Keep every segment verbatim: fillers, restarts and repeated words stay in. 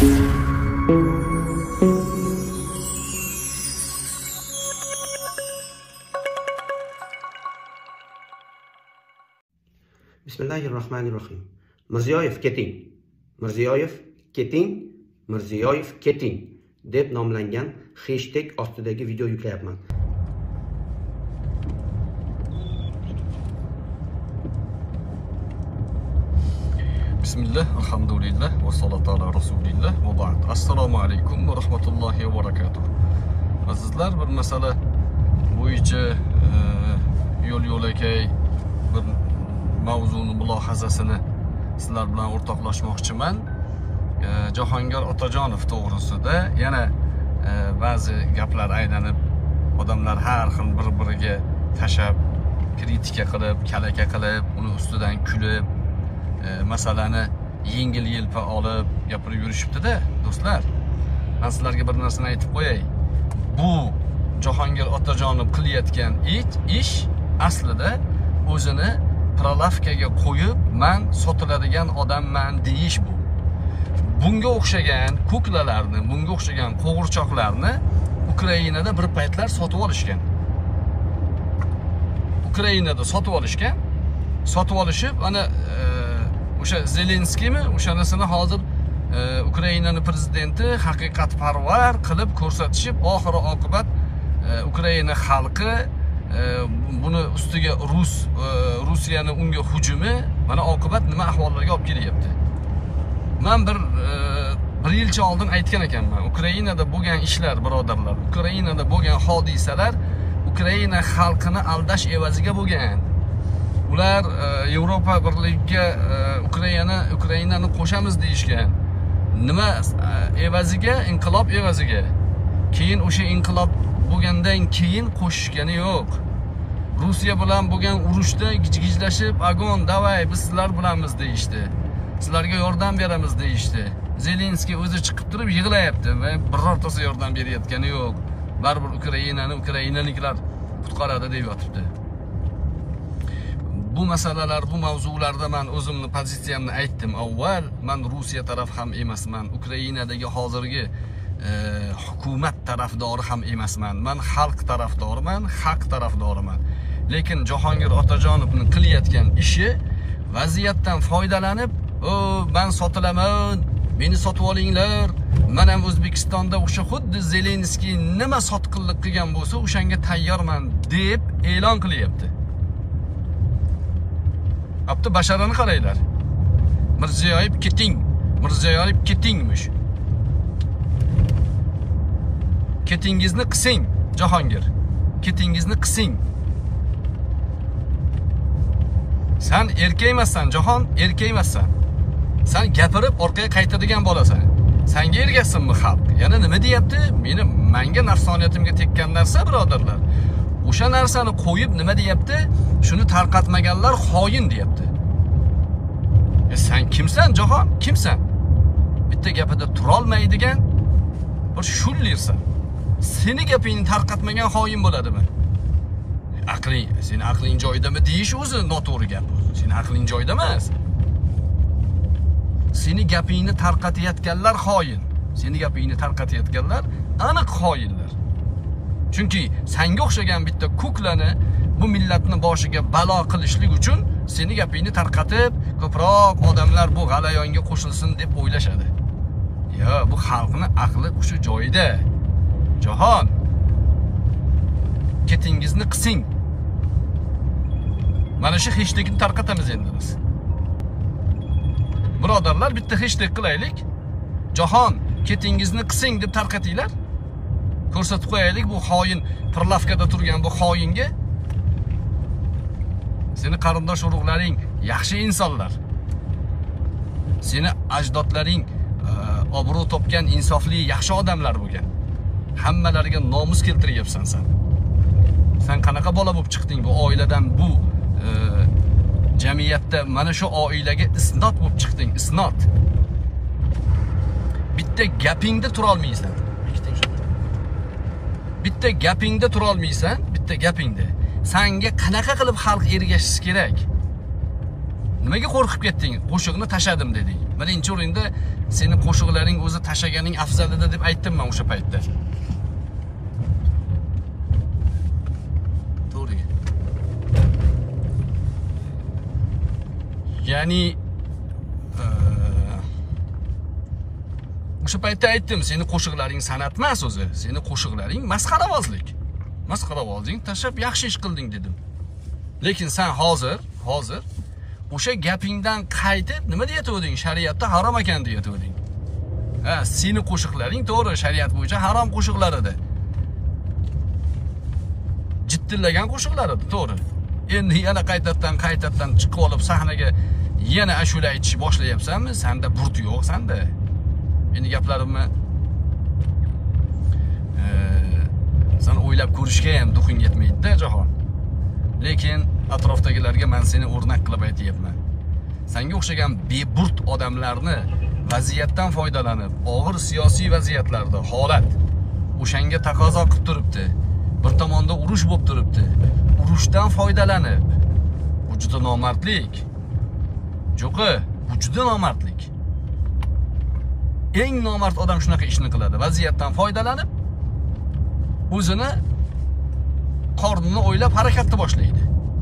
Bismillahirrohmanirrohim. Mirziyoyev keting. Mirziyoyev keting. Mirziyoyev keting deb nomlangan hashtag ostidagi video yuklayapman. Bismillah, alhamdulillah, va salatu ala rasulillah, va ba'd. Assalomu alaykum va rahmatullohi va barakatuh. Azizlar, bir masala bo'yicha yo'l yo'lakay bir mavzuni mulohazasini sizlar bilan o'rtoqlashmoqchiman. Jahongir Otajonov to'g'risida yana ba'zi gaplar aylanib, odamlar har xil bir-biriga tashab, kritika qilib, kalaka qilib, uni ustidan kulib, masalani yengil-yelpa olib gapirib yurishibdi-da, do'stlar. Men sizlarga bir narsani aytib qo'yay. Bu Jahongir Otajonov qilayotgan ish aslida o'zini prolavkaga qo'yib, men sotiladigan odamman deyish bu. Bunga o'xshagan kuklalarni, bunga o'xshagan qo'g'irchoqlarni Ukrainada bir paytlar sotib olishgan. Ukrainada sotib olishgan. Sotib olishib, ana o'sha Zelenskiymi, o'shanasini hozir Ukrainaning prezidenti haqiqatparvar qilib ko'rsatishib, oxiri oqibat Ukraina xalqi buni ustiga Rus Rossiyaning unga hujumi mana oqibat nima ahvollarga olib kelyapti. Men bir bir yilcha oldin aytgan ekanman. Ukrainada bo'lgan ishlar, birodarlar, Ukrainada bo'lgan hodisalar Ukraina xalqini aldash evaziga bo'lgan. Ular Yevropa birligiga Ukraina Ukrainani qo'shamiz deyishgan. Nima evaziga? Inqilob evaziga. Keyin o'sha inqilob bo'lgandan keyin qo'shishgani yo'q. Rossiya bilan bo'lgan urushda gijgijlashib, "Agon, davay, biz sizlar bilanmiz" deyishdi. Sizlarga yordam beramiz deyishdi. Zelenskiy o'zi chiqib turib yig'layapti va birortasi yordam berayotgani yo'q. Baribir Ukrainani Ukrainaliklar qutqaradi deb yotibdi. Bu masalalar, bu mavzularda men o'zimni pozitsiyamni aytdim. Avval men Rossiya taraf ham emasman, Ukrainadagi hozirgi hukumat tarafdori ham emasman. Men xalq tarafdoriman, haq tarafdoriman. Lekin Jahongir Otajonovning qilayotgan ishi vaziyatdan foydalanib, "O, men sotilaman, meni sotib olinglar. Men ham O'zbekistonda o'sha xuddi Zelenskiy nima sotqinlik qilgan bo'lsa, o'shanga tayyorman" deb e'lon qilyapti. Apti basharani qaranglar. Mirziyoyev keting, Mirziyoyev ketingmish. Ketingizni qising, Jahongir. Ketingizni qising. Sen erkak emassan, Jahon, erkak emassan. Sen gapirib orqaga qaytadigan bo'lasan. Senga ergasinmi xalq? Yana nima deyapti? Meni menga nafsoniyatimga tekkan narsa, birodarlar. O'sha narsani qo'yib nima deyapti? Shuni tarqatmaganlar xoin deyapti. E sen kimsan, Jahon? Kimsan? Bitta gapida tura olmaydigan bir shullersan. Seni gapingni tarqatmagan xoin bo'ladimi? Aqling, seni aqling joyidami deyish o'zi noto'g'ri gap. Seni aqling joyida emas. Seni gapingni tarqatayotganlar xoin. Seni gapingni tarqatayotganlar aniq xoinlar. Chunki senga o'xshagan bitta kuklani bu millatni boshiga balo qilishlik uchun seni gapingni tarqatib, ko'proq odamlar bu g'alayonga qo'shilsin deb o'ylashadi. Ya, bu xalqning aqli hushi joyida. Jahon, ketingizni qising. Mana shu hashtagni tarqatamiz endi biz. Birodarlar, bitta hashtag qilaylik. Jahon, ketingizni qising deb tarqatinglar. Ko'rsatib qo'yaylik bu xoin, prolavkada turgan bu xoinga. Seni qarindosh urug'laring yaxshi insonlar. Seni ajdodlaring obro' topgan insofli yaxshi odamlar bo'lgan. Hammalariga nomus keltiryapsan sen. Sen qanaqa bola bo'lib chiqding bu oiladan, bu jamiyatda mana shu oilaga isnot bo'lib chiqding, isnot. Bitta gapingda tura olmaysan. Bitta gapingda tura olmaysan, bitta gapingda. Senga qanaqa qilib xalq ergashishi kerak? Nimaga qo'rqib ketding? Qo'shiqni tashadim deding. Birinchi o'rinda seni qo'shiqlaring o'zi tashaganing afzal edi deb aytdim men o'sha paytda. To'g'ri. Ya'ni o'sha paytda aytdim, seni qo'shiqlaring san'at emas o'zi. Seni qo'shiqlaring masxaravozlik. Masxaravozing tashab yaxshi ish qilding dedim. Lekin sen hozir, hozir o'sha gapingdan qaytib nima deyatuvding? Shariatda harom ekan deyatuvding. Ha, seni qo'shiqlaring to'g'ri, shariat bo'yicha harom qo'shiqlar edi. Jiddillagan qo'shiqlar edi, to'g'ri. Endi yana qaytadan qaytadan chiqib olib sahnaga yana ashula aytishni boshlayapsanmi? Senda burt yo'q senda. Meni gaplarimni e, sen o'ylab ko'rishga ham duxing yetmaydi-da, Jahon. Lekin atrofdagilarga men seni o'rnak qilib aytayapman. Senga o'xshagan beburt odamlarni vaziyatdan foydalanib, og'ir siyosiy vaziyatlarda holat o'shanga taqozo qilib turibdi. Bir tomonda urush bo'lib turibdi. Urushdan foydalanib, bu juda nomardlik. Jo'qi, bu juda nomardlik. Eng nomard odam shunaqa ishni qiladi. Vaziyatdan foydalanib, o'zini qornini o'ylab harakatni boshlaydi.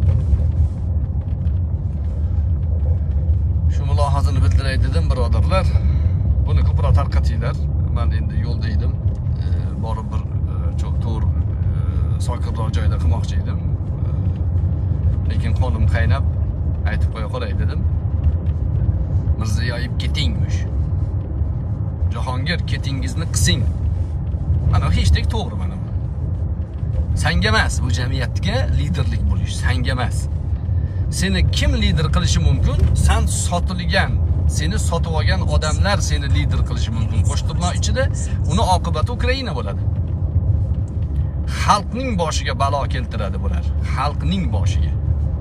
Shu mulohazani bildiray dedim, birodarlar. Buni ko'proq tarqatinglar. Men endi yo'lda edim. E, borib bir cho'q to'r sokinroq joyda qilmoqchi edim. Lekin qonim qaynab aytib qo'ya qolay dedim. Mirziyoyev ketingmish. Jahongir ketingizni qising. Mana hechdek to'g'ri mana. Sanga emas, bu jamiyatga liderlik bo'lish sanga emas. Seni kim lider qilishi mumkin? Sen sotilgan, seni sotib olgan odamlar seni lider qilishi mumkin. Qo'shtirnoq ichida uni oqibati Ukraina bo'ladi. Xalqning boshiga balo keltiradi bular. Xalqning boshiga.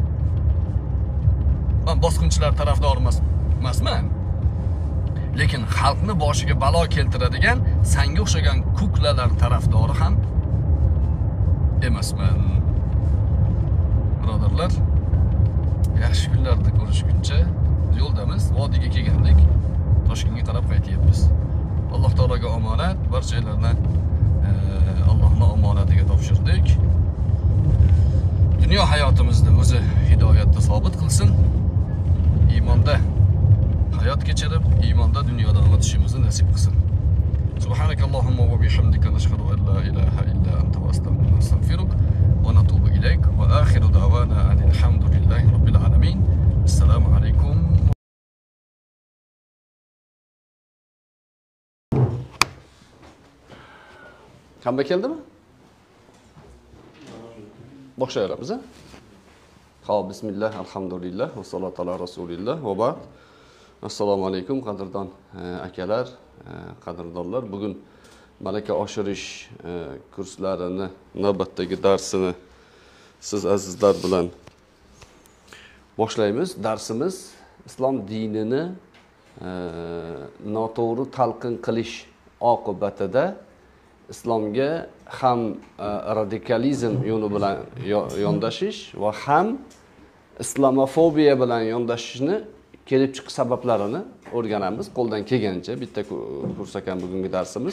Men bosqinchilar tarafdori emasman. Lekin xalqni boshiga balo keltiradigan senga o'xshagan kuklalar tarafdori ham emasman. Birodarlar, yaxshi kunlarda ko'rishguncha yo'ldamiz, vodiyga kelgandik. Toshkentga qarab qaytyapmiz. Alloh taologa omonat, barchalarni Allohning omonatiga topshirdik. Dunyo hayotimizni o'zi hidoyatda sobit qilsin. Iymonda hayot kechirib, iymonda dunyodan o'tishimizni nasib qilsin. Subhanakallahumma va bihamdika nashhadu an la ilaha illa anta astaghfiruka va natubu ilayk va akhiru da'wana alhamdulillahi robbil alamin. Assalomu alaykum. Qanday keldimi? Boshlaymiz, ha? Xo'p, bismillah, alhamdulillah, va salatu ala rasulillah va ba'd. Assalomu alaykum qadrdon akalar, qadrdonlar. Bugun malaka oshirish kurslarini navbatdagi darsini siz azizlar bilan boshlaymiz. Darsimiz islom dinini noto'g'ri talqin qilish oqibatida islomga ham radikalizm yo'li bilan yondashish va ham islamofobiya bilan yondashishni kelib chiqish sabablarini o'rganamiz. Qo'ldan kelgancha bitta kurs ekan bugungi darsimiz.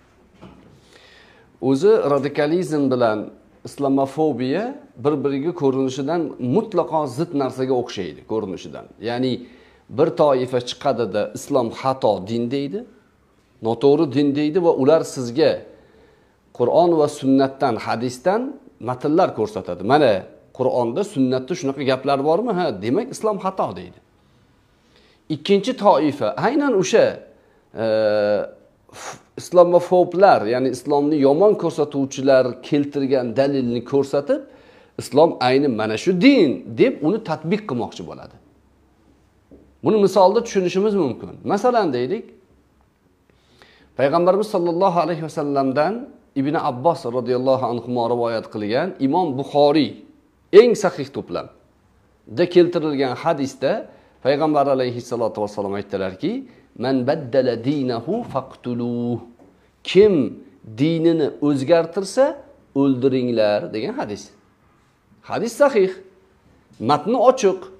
O'zi radikalizm bilan islamofobiya bir-biriga ko'rinishidan mutlaqo zid narsaga o'xshaydi, ko'rinishidan. Ya'ni bir toifa chiqadida islom xato din deydi, noto'g'ri din deydi va ular sizga Qur'on va sunnatdan, hadisdan matnlar ko'rsatadi. Mana Qur'onda, sunnatda shunaqa gaplar bormi? Ha, demak islom xato deydi. Ikkinchi toifa aynan o'sha e, islomofoblar, ya'ni islomni yomon ko'rsatuvchilar keltirgan dalilni ko'rsatib, islom ayni mana shu din deb uni tatbiq qilmoqchi bo'ladi. Buni misolda tushunishimiz mumkin. Masalan deylik, Payg'ambarimiz sollallohu alayhi vasallamdan Ibn Abbos radhiyallohu anhu rivoyat qilgan Imom Buxoriy eng sahih to'plamda keltirilgan hadisda Payg'ambar alayhissalatu vassalom aytdilarki, "Man baddala dinahu faqtuluh." Kim dinini o'zgartirsa, o'ldiringlar degan hadis. Hadis sahih. Matni ochiq.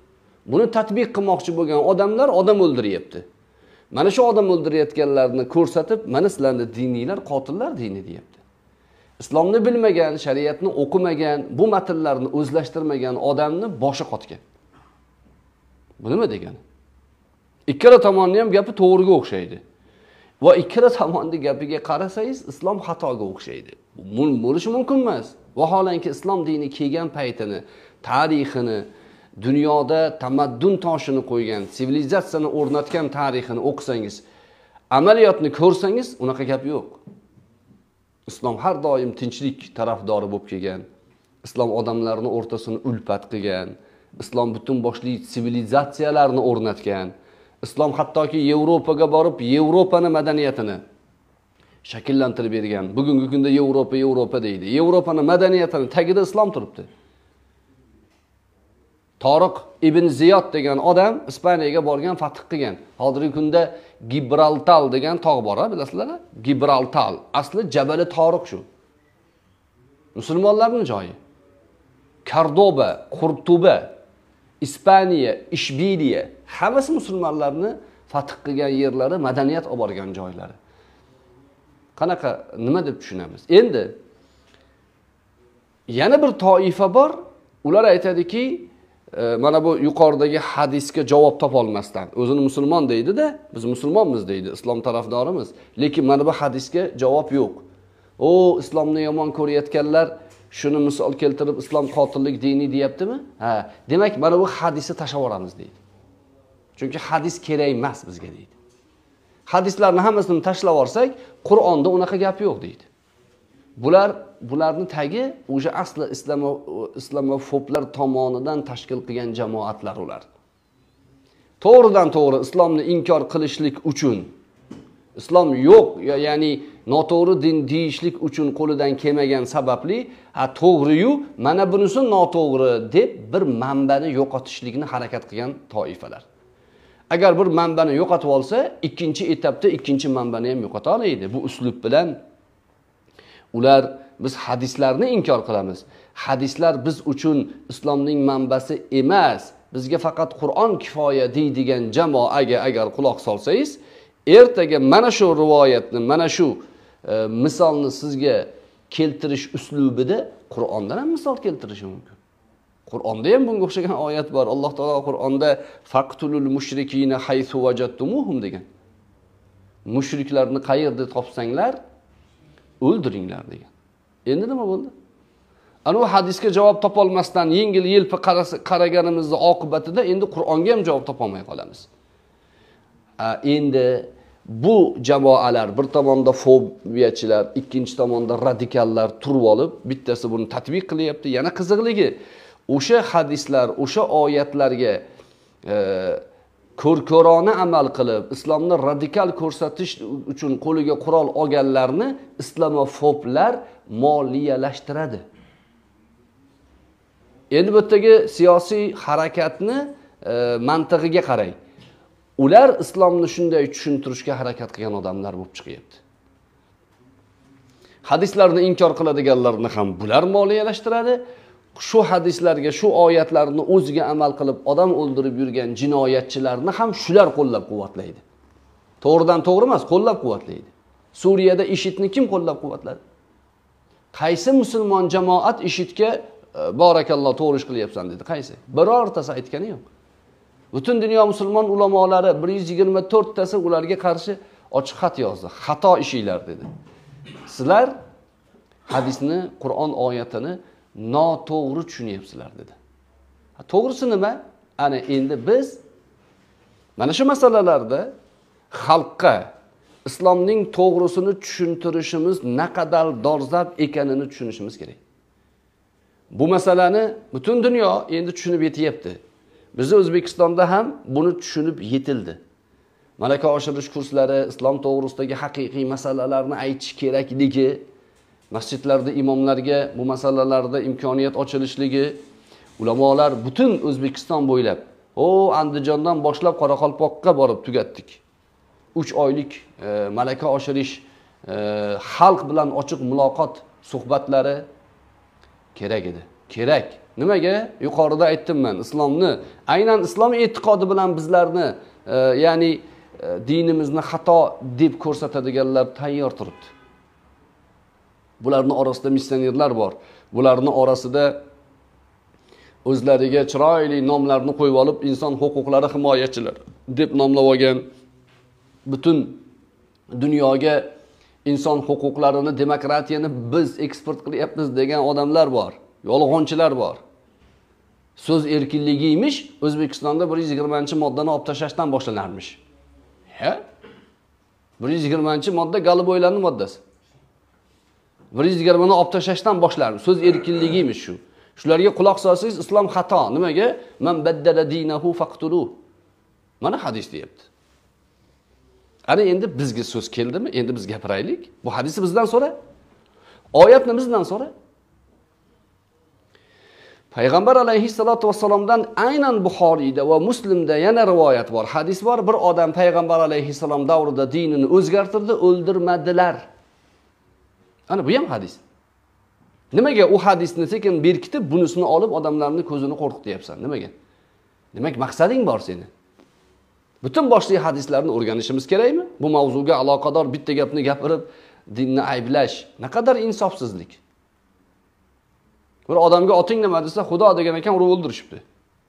Buni tatbiq qilmoqchi bo'lgan odamlar odam o'ldiryapti. Mana shu odam o'ldirayotganlarni ko'rsatib, mana sizlarni diniylar qotillar dini deyapti. Islomni bilmagan, shariatni o'qimagan, bu matnlarni o'zlashtirmagan odamni boshi qotgan. Bu nima degani? Ikkala tomonni ham gapi to'g'riga o'xshaydi. Va ikkala tomonni gapiga qarasangiz, islom xatoga o'xshaydi. Bu bo'lishi mumkin emas. Vaholanki islom dini kelgan paytini, tarixini, dunyoda tamaddun toshini qo'ygan, sivilizatsiyani o'rnatgan tarixini o'qisangiz, amaliyotni ko'rsangiz, unaqa gap yo'q. Islom har doim tinchlik tarafdori bo'lib kelgan. Islom odamlarning o'rtasini ulfat qilgan. Islom butun boshli sivilizatsiyalarni o'rnatgan. Islom hattoki Yevropaga borib, Yevropaning madaniyatini shakllantirib bergan. Bugungi kunda Yevropa, Yevropa deydi. Yevropaning madaniyatini tagida islom turibdi. Tariq ibn Ziyod degan odam Ispaniyaga borgan, fath qilgan. Hozirgi kunda Gibraltar degan tog' bor, bilasizlar? Gibraltar. Asli Jabal Tariq shu. Musulmonlarning joyi. Cordoba, Qurtuba, Ispaniya, Ishbiliya, hammasi musulmonlarni fath qilgan yerlari, madaniyat olib borgan joylari. Qanaqa, nima deb tushunamiz? Endi yana bir toifa bor, ular aytadiki, mana bu yuqoridagi hadisga javob topa olmasdan, o'zini musulmon deydi-da, biz musulmonmiz deydi, islom tarafdorimiz, lekin mana bu hadisga javob yo'q. O, islomni yomon ko'rayotganlar shuni misol keltirib islom qotillik dini deyaptimi? Ha, demak mana bu hadisni tashlab yuboramiz deydi. Chunki hadis kerak emas bizga deydi. Hadislarni hammasini tashlab yuborsak, Qur'onda unaqa gap yo'q deydi. Bular bularni tagi o'sha asli islomo islamofoblar tomonidan tashkil qilgan jamoatlar ular. To'g'ridan to'g'ri islomni inkor qilishlik uchun, islom yo'q, ya'ni noto'g'ri din deyishlik uchun qo'lidan kelmagan sababli, ha to'g'ri-yu, mana bunisi noto'g'ri deb bir manbani yo'qotishlikni harakat qilgan toifalar. Agar bir manbani yo'qotib olsa, ikkinchi etapda ikkinchi manbani ham yo'qota oladi. Bu uslub bilan ular biz hadislarni inkor qilamiz. Hadislar biz uchun islomning manbasi emas, bizga faqat Qur'on kifoya deydigan jamoaga agar quloq solsangiz, ertaga mana shu rivoyatni, mana shu e, misolni sizga keltirish uslubida Qur'ondan ham misol keltirishi mumkin. Qur'onda ham bunga o'xshagan oyat bor. Alloh taolo Qur'onda faqtulul mushrikina haythu wajadtumuhum degan. Mushriklarni qayerda topsanglar, o'ldiringlar degan. Endi nima bo'ldi? Ana u hadisga javob topa olmasdan yengil-yelpi qaraganimizning oqibatida endi Qur'onga ham javob topa olmay qolamiz. Endi bu jamoalar bir tomonda fobiyachilar, ikkinchi tomonda radikallar turib olib, bittasi buni tatbiq qilyapti. Yana qiziqligi, o'sha hadislar, o'sha oyatlarga e, ko'r-ko'rona amal qilib, islomni radikal ko'rsatish uchun qo'liga qurol olganlarni islamofoblar moliyalashtiradi. Endi bu yerdagi siyosiy harakatni e, mantig'iga qarang. Ular islomni shunday tushuntirishga harakat qilgan odamlar bo'lib chiqyapti. Hadislarni inkor qiladiganlarni ham bular moliyalashtiradi. Shu hadislarga, shu oyatlarni o'ziga amal qilib odam o'ldirib yurgan jinoyatchilarni ham shular qo'llab-quvvatlaydi. To'g'ridan to'g'ri emas, qo'llab-quvvatlaydi. Suriyada IShIDni kim qo'llab-quvvatladi? Qaysi musulmon jamoat IShIDga barakalloh to'g'ri ish qilyapsan dedi? Qaysi? Birortasi aytgani yo'q. Butun dunyo musulmon ulamolari bir yuz yigirma to'rt tasi ularga qarshi ochiq xat yozdi. Xato ishinglar dedi. Sizlar hadisni, Qur'on oyatini noto'g'ri tushunyapsizlar dedi. To'g'risi nima? Ana endi biz mana shu masalalarda xalqqa islomning to'g'risini tushuntirishimiz naqadar dolzarb ekanini tushunishimiz kerak. Bu masalani butun dunyo endi tushunib yetyapti. Biz O'zbekistonda ham buni tushunib yetildi. Malaka oshirish kurslari, islom to'g'risidagi haqiqiy masalalarni aytish kerakligi, masjidlarda imomlarga bu masalalarda imkoniyat ochilishligi, ulamolar butun O'zbekiston bo'ylab, o Andijondan boshlab Qoraqalpoqqa borib tugatdik. uch oylik e, malaka oshirish, e, xalq bilan ochiq muloqot suhbatlari kerak edi. Kerak. Nimaga? Yuqorida aytdim men, islomni, aynan islom e'tiqodi bilan bizlarni, e, ya'ni e, dinimizni xato deb ko'rsatadiganlar tayyor turibdi. Bularning orasida missionerlar bor. Bularning orasida o'zlariga chiroyli nomlarni qo'yib olib, inson huquqlari himoyachilari deb nomlab olgan, butun dunyoga inson huquqlarini, demokratiyani biz eksport qilyapmiz degan odamlar bor. Yolg'onchilar bor. So'z erkinligiymiş, O'zbekistonda bir yuz yigirmanchi moddani olib tashlashdan boshlanarmish. Ha? bir yuz yigirmanchi modda Galiboylarning moddasi. bir yuz yigirmani olib tashlashdan boshlanarmish. So'z erkinligiymiş shu. Shularga quloq solsangiz islom xato. Nimaga? Man baddala dinahu faqtulu. Mana hadis deyapti. Ana endi bizga so'z keldimi? Endi biz gapiraylik. Bu hadisni bizdan so'ra. Oyatni bizdan so'ra. Payg'ambar alayhissalatu vassalomdan aynan Buxoriyda va Muslimda yana rivoyat bor, hadis bor. Bir odam Payg'ambar alayhissalom davrida dinini o'zgartirdi, o'ldirmadilar. Ana bu ham hadis. Nimaga u hadisni sekin berkitib, bunisini olib odamlarning ko'zini qo'rqityapsan? Nimaga? Demak, maqsading bor seni. Butun boshli hadislarni o'rganishimiz kerakmi? Bu mavzuga aloqador bitta gapni gapirib, dinni ayblash naqadar insofsizlik. Bir odamga oting nima desa, Xudo degan ekan, urib o'ldirishibdi.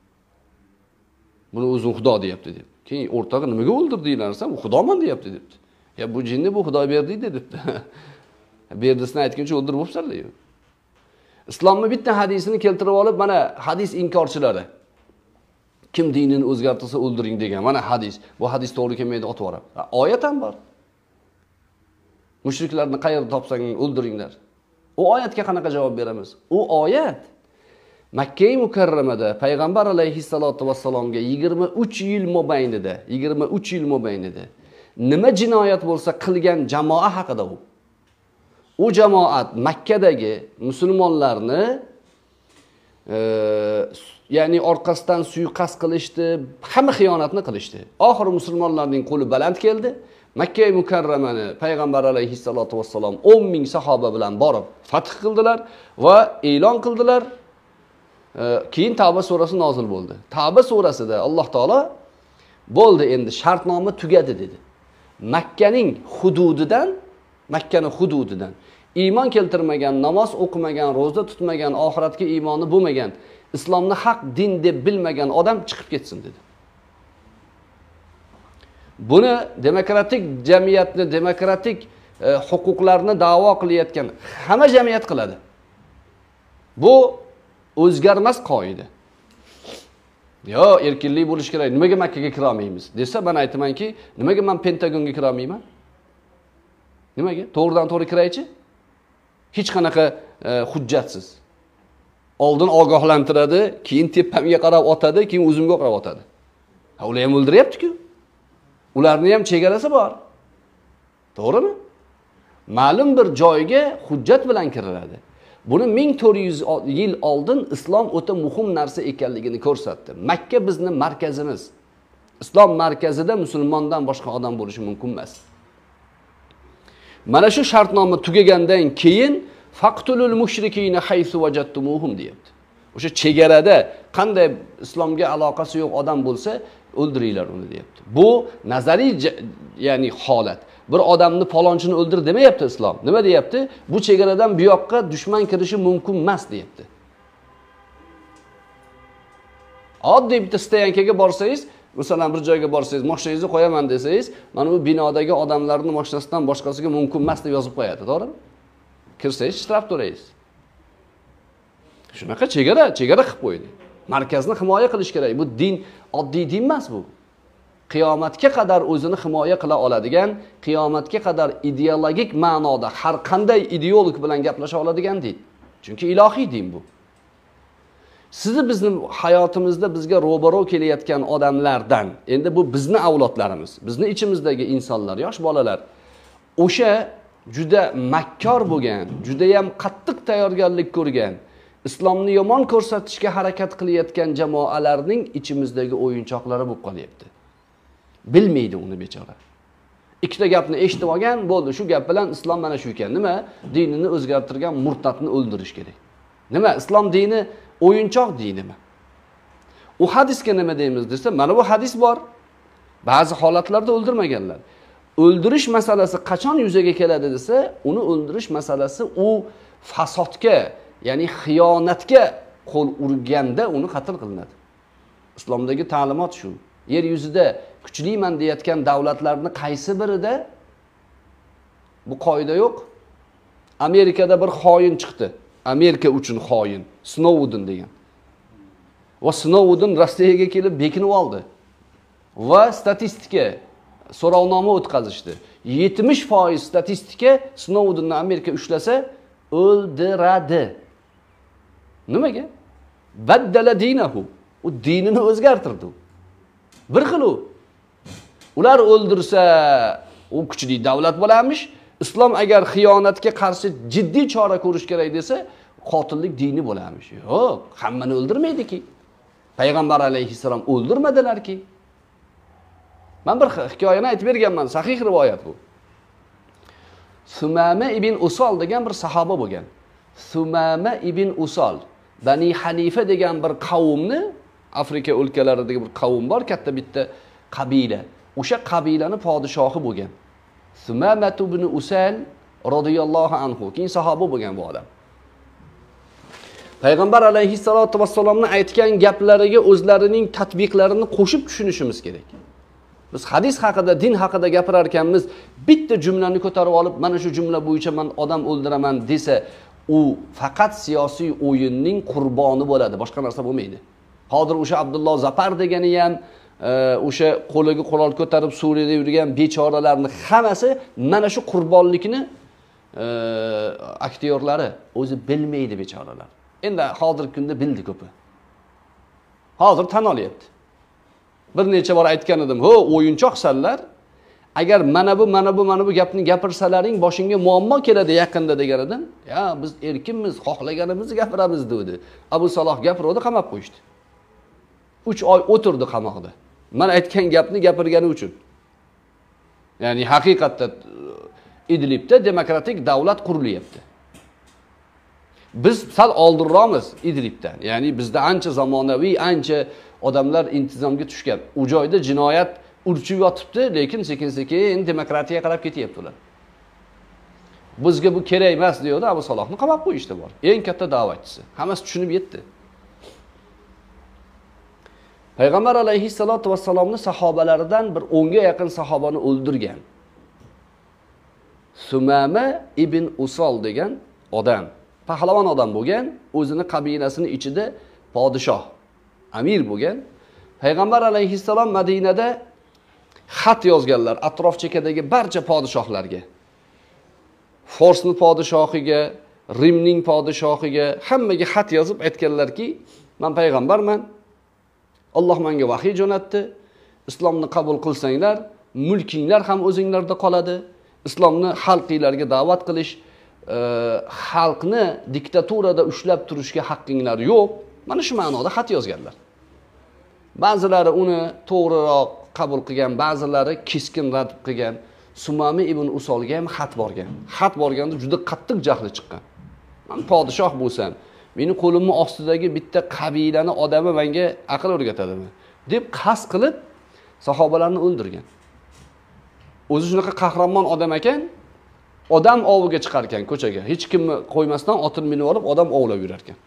Buni o'zing Xudo deyapti deb. Keyin o'rtog'i nimaga o'ldirdinglar desam, u Xudoman deyapti debdi. Ya bu jinni bu Xudo berdi debdi. Berdisini aytguncha o'ldirib bo'libsizlar. Islomning bitta hadisini keltirib olib, mana hadis inkorchilari. Kim dinini o'zgartirsa o'ldiring degan. Mana hadis. Bu hadis to'g'ri kelmaydi, otib yuborib. Oyat ham bor. Mushriklarni qayerda topsang o'ldiringlar. O oyatga qanaqa javob beramiz? O oyat Makka mukarramada Payg'ambar alayhissalatu vassalomga yigirma uch yil mobaynida, yigirma uch yil mobaynida nima jinoyat bo'lsa qilgan jamoa haqida u. O jamoat Makkadagi musulmonlarni e, ya'ni orqasidan suiqasd qilishdi, hamma xiyonatni qilishdi. Oxiri musulmonlarning qo'li baland keldi. Makka mukarramani Payg'ambar alayhissalatu vassalom o'n ming sahoba bilan borib fath qildilar va e'lon qildilar. E, keyin Tavba surasi nozil bo'ldi. Tavba surasida Alloh taolo bo'ldi, endi shartnoma tugadi dedi. Makkaning hududidan, Makkaning hududidan iymon keltirmagan, namoz o'qimagan, roza tutmagan, oxiratga iymoni bo'lmagan, islomni haq din deb bilmagan odam chiqib ketsin dedi. Buni demokratik jamiyatni, demokratik e, huquqlarni da'vo qilayotgan hamma jamiyat qiladi. Bu o'zgarmas qoida. Yo, erkinlik bo'lish kerak. Nimaga Makkaga kira olmaymiz? Desa, men aytamanki, nimaga men Pentagonga kira olmayman? Nimaga? To'g'ridan to'g'ri kiraychi? Hech qanaqa e, hujjatsiz. Oldin ogohlantiradi, keyin tepamga qarab otadi, keyin o'zimga qarab otadi. Ha, ular ham o'ldiryapti-ku. Ularning ham chegarasi bor. To'g'rimi? Ma'lum bir joyga hujjat bilan kiriladi. Buni ming to'rt yuz yil oldin islom o'ta muhim narsa ekanligini ko'rsatdi. Makka bizning markazimiz. Islom markazida musulmondan boshqa odam bo'lishi mumkin emas. Mana shu shartnoma tugagandan keyin faqtulul mushrikina haythu wajadtumuhum deyapti. O'sha chegarada qanday islomga aloqasi yo'q odam bo'lsa, o'ldiringlar uni deyapti. Bu nazariy ya'ni holat. Bir odamni palonchini o'ldir demayapti islom. Nima deyapti? Bu chegaradan bu yoqqa dushman kirishi mumkin emas deyapti. Oddiy bitta stoyankaga borsangiz, masalan bir joyga borsangiz, mashinangizni qo'yaman desangiz, mana bu binodagi odamlarning mashinasidan boshqasiga mumkin emas deb yozib qo'yadi, to'g'rimi? Kirsangiz shtraf to'laysiz. Shunaqa chegara, chegara qilib qo'ydi. Markazni himoya qilish kerak. Bu din oddiy din emas bu. Qiyomatga qadar o'zini himoya qila oladigan, qiyomatga qadar ideologik ma'noda har qanday ideolog bilan gaplasha oladigan din. Chunki ilohiy din bu. Sizni bizning hayotimizda bizga ro'baro kelayotgan odamlardan, endi bu bizning avlodlarimiz, bizning ichimizdagi insonlar, yosh bolalar, o'sha juda makkor bo'lgan, juda ham qattiq tayyorgarlik ko'rgan, islomni yomon ko'rsatishga harakat qilayotgan jamoalarning ichimizdagi o'yinchoqlari bo'lib qolyapti. Bilmaydi uni bechora. Ikkita gapni eshitib olgan, bo'ldi, shu gap bilan islom mana shu ekan. Nima? Dinini o'zgartirgan murtadni o'ldirish kerak. Nima? Islom dini o'yinchoq dinimi? U hadisga nima deymiz desa, mana bu hadis bor. Ba'zi holatlarda o'ldirmaganlar. O'ldirish masalasi qachon yuzaga keladi desa, uni o'ldirish masalasi u fasodga, ya'ni xiyonatga qo'l urganda uni qatl qilinadi. Islomdagi ta'limot shu. Yer yuzida kuchliman deyotgan davlatlarning qaysi birida bu qoida yo'q. Amerikada bir xoin chiqdi. Amerika uchun xoin, Snowden degan. Va Snowden Rossiyaga kelib bekinib oldi. Va statistika so'rovnoma o'tkazishdi. yetmish foiz statistika Snowdenni Amerika ushlasa o'ldiradi. Nimaga? Baddala dinahu. U dinini o'zgartirdi. Bir xil u. Ular o'ldirsa, u kuchli davlat bo'larmish. Islom agar xiyonatga qarshi jiddiy chora ko'rish kerak desa, qotillik dini bo'larmish. Yo'q, hammani o'ldirmaydi-ki. Payg'ambar alayhissalom o'ldirmadilar-ki. Men bir hikoyani aytib berganman, sahih rivoyat bu. Sumama ibn Usol degan bir sahoba bo'lgan. Sumama ibn Usol, Bani Hanifa degan bir qavmni, Afrika o'lkalaridagi bir qavm bor, katta bitta qabila. O'sha qabilani podshohi bo'lgan. Sumama ibn Usal radhiyallohu anhu, keyin sahoba bo'lgan bu odam. Payg'ambar alayhissalatu vassalomning aytgan gaplariga o'zlarining tatbiqlarini qo'shib tushunishimiz kerak. Biz hadis haqida, din haqida gapirar ekanmiz, bitta jumlani ko'tarib olib, mana shu jumla bo'yicha men odam o'ldiraman desa, u faqat siyosiy o'yinning qurboni bo'ladi, boshqa narsa bo'lmaydi. Hozir o'sha Abdulloh Zapar degani ham, o'sha qo'liga qurol ko'tarib Suriyada yurgan bechoralarning hammasi mana shu qurbonlikni aktyorlari o'zi bilmaydi bechoralar. Endi hozirgi kunda bildi ko'pi. Hozir tan olyapti. Bir necha bor aytgan edim, "Ho, o'yinchoqsanlar. Agar mana bu, mana bu, mana bu gapni gapirsalaring, boshingga muammo keladi yaqinda" degan edim. "Ya, biz erkinmiz, xohlaganimizni gapiramiz" dedi. Abu Saloh gapirdi, qamab qo'yishdi. uch oy o'tirdi qamoqda. Men aytgan gapni gapirgani uchun. Ya'ni haqiqatda Idlibda demokratik davlat qurilyapti. Biz sal oldinroqmiz Idlibdan. Ya'ni bizda ancha zamonaviy, ancha odamlar intizomga tushgan. U joyda jinoyat urchib yotibdi, lekin sekin-sekin demokratiyaga qarab ketyapti ular. Bizga bu kerak emas deydi, Abu Salohni qamab qo'yishdi bor. Eng katta da'vatchisi. Hammasi tushunib yetdi. Payg'ambar alayhissalatu vassalomning sahobalaridan bir o'nga yaqin sahobani o'ldirgan. Sumama ibn Usol degan odam, pahlavon odam bo'lgan, o'zini qabilasining ichida podshoh, amir bo'lgan. Payg'ambar alayhissalom Madinada xat yozganlar atrof chekadagi barcha podshohlarga. Forsning podshohiga, Rimning podshohiga, hammaga xat yozib aytganlarki, "Men payg'ambarman. Alloh menga vahiy jo'natdi. Islomni qabul qilsanglar, mulkinglar ham o'zinglarda qoladi. Islomni xalqinglarga da'vat qilish, e, xalqni diktaturada ushlab turishga haqqinglar yo'q." Mana shu ma'noda xat yozganlar. Ba'zilari uni to'g'riroq qabul qilgan, ba'zilari keskin rad qilgan. Sumami ibn Usolga ham xat borgan. Xat borganda juda qattiq jahli chiqqan. Men podshoh bo'lsam, meni qo'limning ostidagi bitta qabilani odami menga aql o'rgatadimi deb qasd qilib sahobalarni o'ldirgan. O'zi shunaqa qahramon odam ekan, odam oviga chiqar ekan ko'chaga. Hech kimni qo'ymasdan otini minib olib odam ovlab yurar ekan.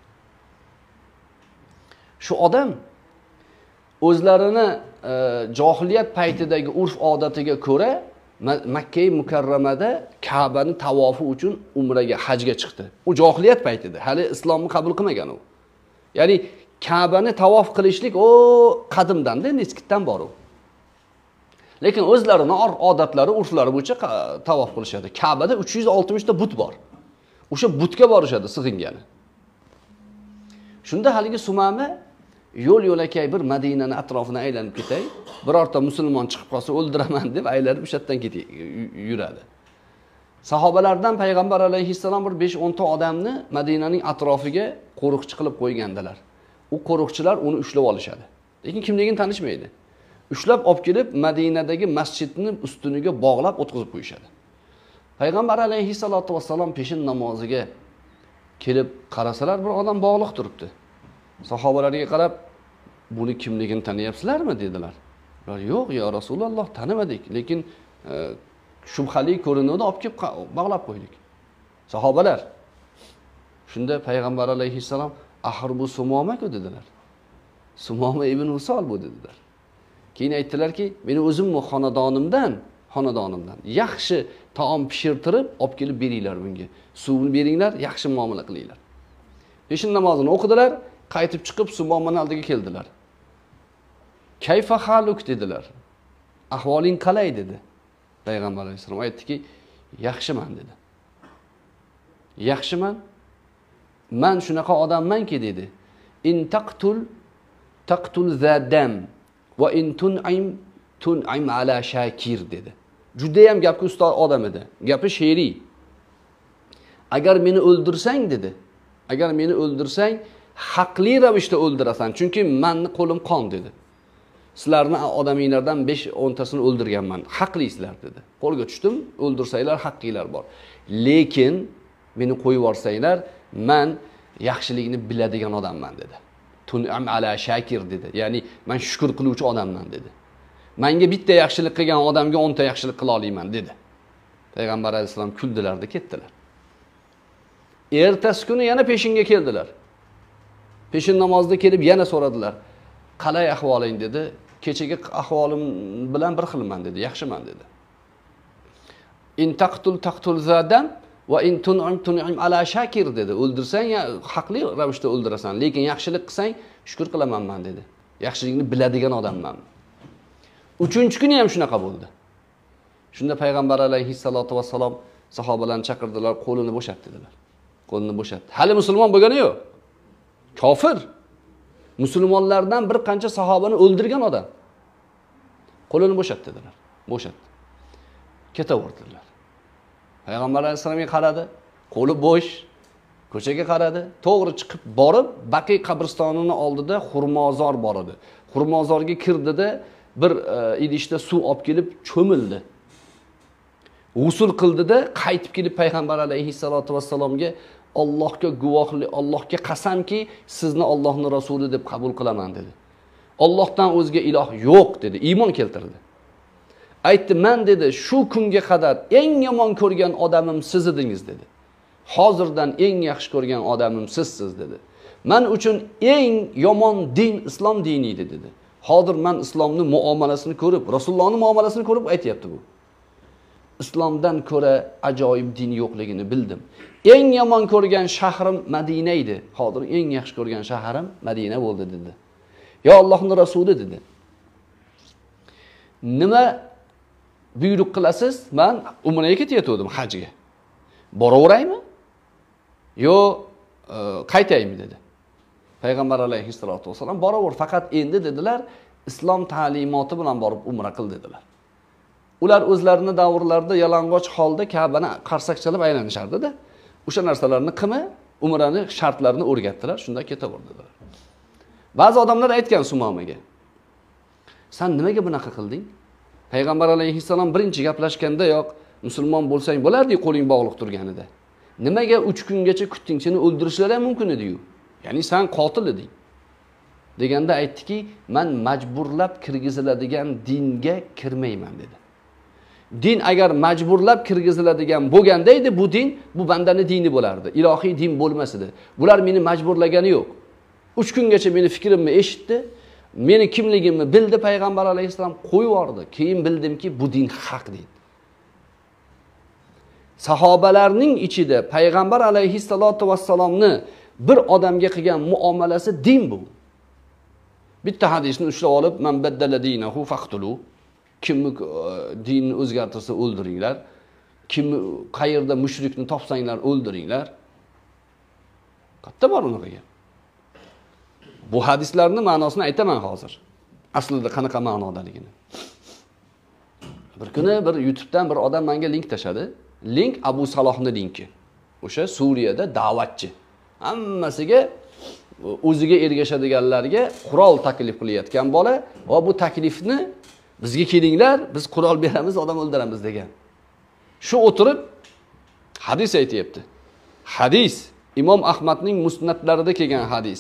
Shu odam o'zlarini e, johiliyat paytidagi urf odatiga ko'ra Makka Mukarramada Ka'bani tavofi uchun umraga, hajga chiqdi. U johiliyat paytida, hali islomni qabul qilmagan u. Ya'ni Ka'bani tavof qilishlik o qadimdan-da, eskidan bor u. Lekin o'zlarining odatlari, urflari bo'yicha tavof qilishadi. Ka'bada uch yuz oltmish ta but bor. O'sha butga borishadi sig'ingani. Shunda haligi Sumama yo'l yo'lakay bir Madinani atrofini aylanib ketay, birorta musulmon chiqib qolsa o'ldiraman deb aylanib o'sha yerdan ketib yuradi. Sahobalardan payg'ambar alayhissalom bir besh o'n ta odamni Madinaning atrofiga qo'riqchi qilib qo'ygandilar. U qo'riqchilar uni ushlab olishadi. Lekin kimligini tanishmaydi. Ushlab olib kelib Madinadagi masjidni ustuniga bog'lab o'tkazib qo'yishadi. Payg'ambar alayhissalatu vassalom peshin namoziga kelib qarasalar, bir odam bog'liq turibdi. Sahobalarga qarab, buni kimligini taniyapsizlarmi dedilar. Ular yo'q, ya Rasululloh, tanimadik, lekin e, shubhali ko'rinuvda olib kelib bog'lab qo'ydik. Sahobalar shunda payg'ambar alayhissalom axir bu Sumoma-ku dedilar. Sumoma ibn Usol bu dedilar. Keyin aytdilarki, meni o'zimni xonadonimdan, xonadonimdan yaxshi taom pishirtirib olib kelib beringlar bunga. Suvni beringlar, yaxshi muomala qilinglar. Peshin namozini o'qidilar, qaytib chiqib Sumomaning oldiga keldilar. Kayfa haluk dedilar. Ahvoling qalay dedi. Payg'ambar alayhisalom aytdiki, yaxshiman dedi. Yaxshiman. Men shunaqa odammanki dedi. In taqtul taqtul zadam va in tun'im tun'im ala shakir dedi. Juda ham gapga usta odam edi. Gapi she'riy. Agar meni o'ldirsang dedi. Agar meni o'ldirsang, haqli ravishda o'ldirasan, chunki menni qo'lim qon dedi. Sizlarni odaminglardan besh o'n tasini o'ldirganman. Haqlisizlar dedi. Qo'lga tushdim, o'ldirsanglar haqqinglar bor. Lekin meni qo'yib yuborsanglar, men yaxshilikni biladigan odamman dedi. Tun'am ala shakir dedi. Ya'ni men shukr qiluvchi odamman dedi. Menga bitta yaxshilik qilgan odamga o'n ta yaxshilik qila olaman dedi. Payg'ambar alayhisalom kuldilarda ketdilar. Ertasi kuni yana peshinga keldilar. Peshin namozida kelib yana so'radilar. Qalay ahvoling dedi. Kechagi ahvolim bilan bir xilman dedi. Yaxshiman dedi. In taqtul taqtul zadam va in tun'im tun'im ala shakir dedi. O'ldirsang ya haqli ravishda o'ldirasan, lekin yaxshilik qilsang shukr qilaman men dedi. Yaxshilikni biladigan odamman. Uchinchi kuni ham shunaqa bo'ldi. Shunda payg'ambar alayhissalatu vassalom sahobalarni chaqirdilar, qo'lini bo'shatdilar. Qo'lini bo'shatdi. Hali musulmon bo'lgani yo'q. Kofir. Musulmonlardan bir qancha sahobani o'ldirgan odam. Qo'lini bo'shatdilar. Bo'shatdi. Ketaverdilar. Payg'ambar alayhisalomga qaradi, qo'li bo'sh, ko'chaga qaradi, to'g'ri chiqib borib, Baqiy qabristonining oldida xurmozor bor edi. Xurmozorga kirdida bir e, idishda suv olib kelib cho'mildi. G'usul qildida qaytib kelib payg'ambar alayhissalatu vassalomga Allohga guvohlik, Allohga qasamki, sizni Allohning rasuli deb qabul qilaman dedi. Allohdan o'zga iloh yo'q dedi, iymon keltirdi. Aytdi, men dedi, shu kunga qadar eng yomon ko'rgan odamim siz edingiz dedi. Hozirdan eng yaxshi ko'rgan odamim sizsiz dedi. Men uchun eng yomon din islom dini edi dedi. Hozir men islomning muomalasini ko'rib, Rasulullohning muomalasini ko'rib aytayapti bu. Islomdan ko'ra ajoyib din yo'qligini bildim. Eng yomon ko'rgan shahrim Madina edi. Hozir eng yaxshi ko'rgan shahrim Madina bo'ldi dedi. Ya Allohning rasuli dedi. Nima buyruq qilasiz? Men umraga ketayotgandim, hajga. Boraveraymi? Yo, e, qaytaymi dedi. Payg'ambar alayhissalatu vasallam boraver, faqat endi dedilar, islom ta'limoti bilan borib umra qil dedilar. Ular o'zlarini davrlarida yalang'och holda Ka'bani qarsak chalib aylanishardi-da. O'sha narsalarni qilma, umrani shartlarini o'rgatdilar, shunda ketaverdilar. Ba'zi odamlar aytgan Sumomaga, "Sen nimaga bunaqa qilding?" Payg'ambar alayhissalom birinchi gaplashganda yo'q, musulmon bo'lsang bo'lardi, qo'ling bog'liq turganida. Nimaga uch kungacha kutding? Seni o'ldirishlari ham mumkin edi-yu. Ya'ni sen qotil eding. Deganda aytdiki, "Men majburlab kirgiziladigan dinga kirmayman" dedi. Din agar majburlab kirgiziladigan bo'lganda edi, bu din bu bandani dini bo'lardi. Ilohiy din bo'lmas edi. Bular meni majburlagani yo'q. uch kungacha meni fikrimni eshitdi, meni kimligimni bildi payg'ambar alayhisalom, qo'yib yubordi. Keyin bildimki, bu din haq deydi. Sahobalarning ichida payg'ambar alayhissalatu vassalomni bir odamga qilgan muomalasi din bu. Bitta hadisni ushlab olib, "Man baddala dinahu faqtulu." Kimni dinni o'zgartirsa o'ldiringlar. Kimni qayerda mushrikni topsanglar o'ldiringlar. Qatta bor unaqa. Bu hadislarning ma'nosini aytaman hozir. Aslida qanaqa ma'nodaligini. Bir kuni bir YouTube'dan bir odam menga link tashadi. Link Abu Salohning linki. O'sha Suriyada da'vatchi. Hammasiga o'ziga ergashadiganlarga qurol taklif qilayotgan bola va bu taklifni bizga kelinglar, biz qurol beramiz, odam o'ldiramiz degan. Shu o'tirib hadis aytayapti. Hadis Imom Ahmadning musnadlarida kelgan hadis.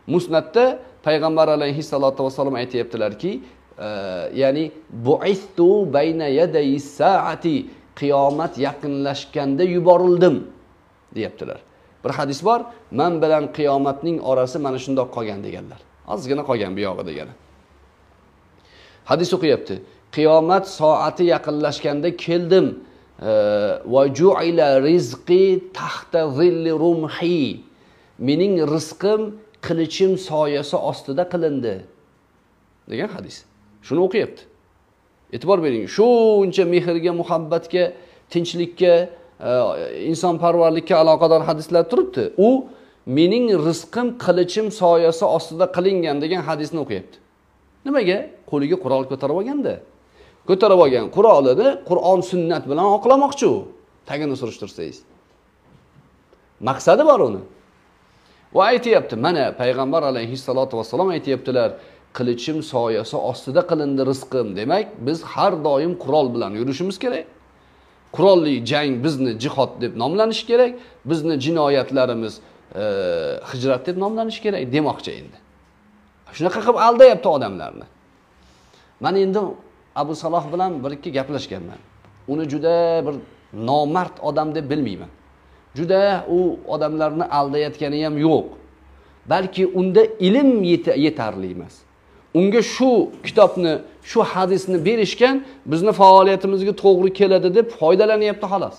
Musnadda payg'ambar alayhissalatu vassalom aytayaptilarki, ya'ni bu'istu bayna yaday saati, qiyomat yaqinlashganda yuborildim deyaptilar. Bir hadis bor, men bilan qiyomatning orasi mana shundoq qolgan deganlar. Ozgina qolgan bu yog'i degani. Hadis o'qiyapti. Qiyomat soati yaqinlashganda keldim. Va ju'ila rizqi tahta zilli rumhi. Mening rizqim qilichim soyasi ostida qilindi degan hadis. Shuni o'qiyapti. E'tibor bering. Shuncha mehrga, muhabbatga, tinchlikka, insonparvarlikka aloqador hadislar turibdi. U mening rizqim qilichim soyasi ostida qilingan degan hadisni o'qiyapti. Nimaga? Qo'liga qurol ko'tarib olganda. Ko'tarib olgan qurolini Qur'on sunnat bilan oqlamoqchi u. Tagini surishtirsangiz. Maqsadi bor uni. Va aytayapti, mana payg'ambar alayhissalatu vassalom aytayaptilar, qilichim soyasi ostida qilindi rizqim. Demak, biz har doim qurol bilan yurishimiz kerak. Qurolli jang bizni jihod deb nomlanishi kerak, bizni jinoyatlarimiz e, hijrat deb nomlanishi kerak demoqchi endi. Shunaqa qilib aldayapti odamlarni. Men endi Abu Saloh bilan bir ikki gaplashganman. Uni juda bir nomard odam deb bilmayman. Juda u odamlarni aldayotgani ham yo'q. Balki unda ilm yetarli emas. Unga shu kitobni, shu hadisni berishgan, bizni faoliyatimizga to'g'ri keladi deb foydalanyapti xolos.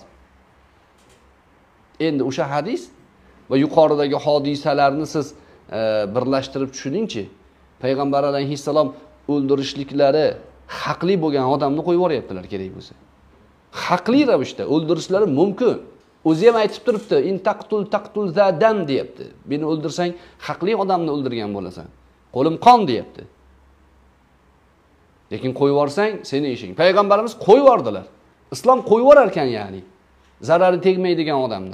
Endi o'sha hadis va yuqoridagi hodisalarni siz e, birlashtirib tushuningchi, payg'ambar alayhissalom o'ldirishliklari haqli bo'lgan odamni qo'yib yuboryaptilar kerak bo'lsa. Haqli ravishda o'ldirishlari mumkin. O'zi ham aytib turibdi, in taqtul taqtul zadan deyapti. Meni o'ldirsang haqli odamni o'ldirgan bo'lasan. Qo'lim qon deyapti. Lekin qo'yib yuborsang seni ishing. Payg'ambarimiz qo'yib yubordilar. Islom qo'yib yuborar ekan, ya'ni zarari tegmaydigan odamni.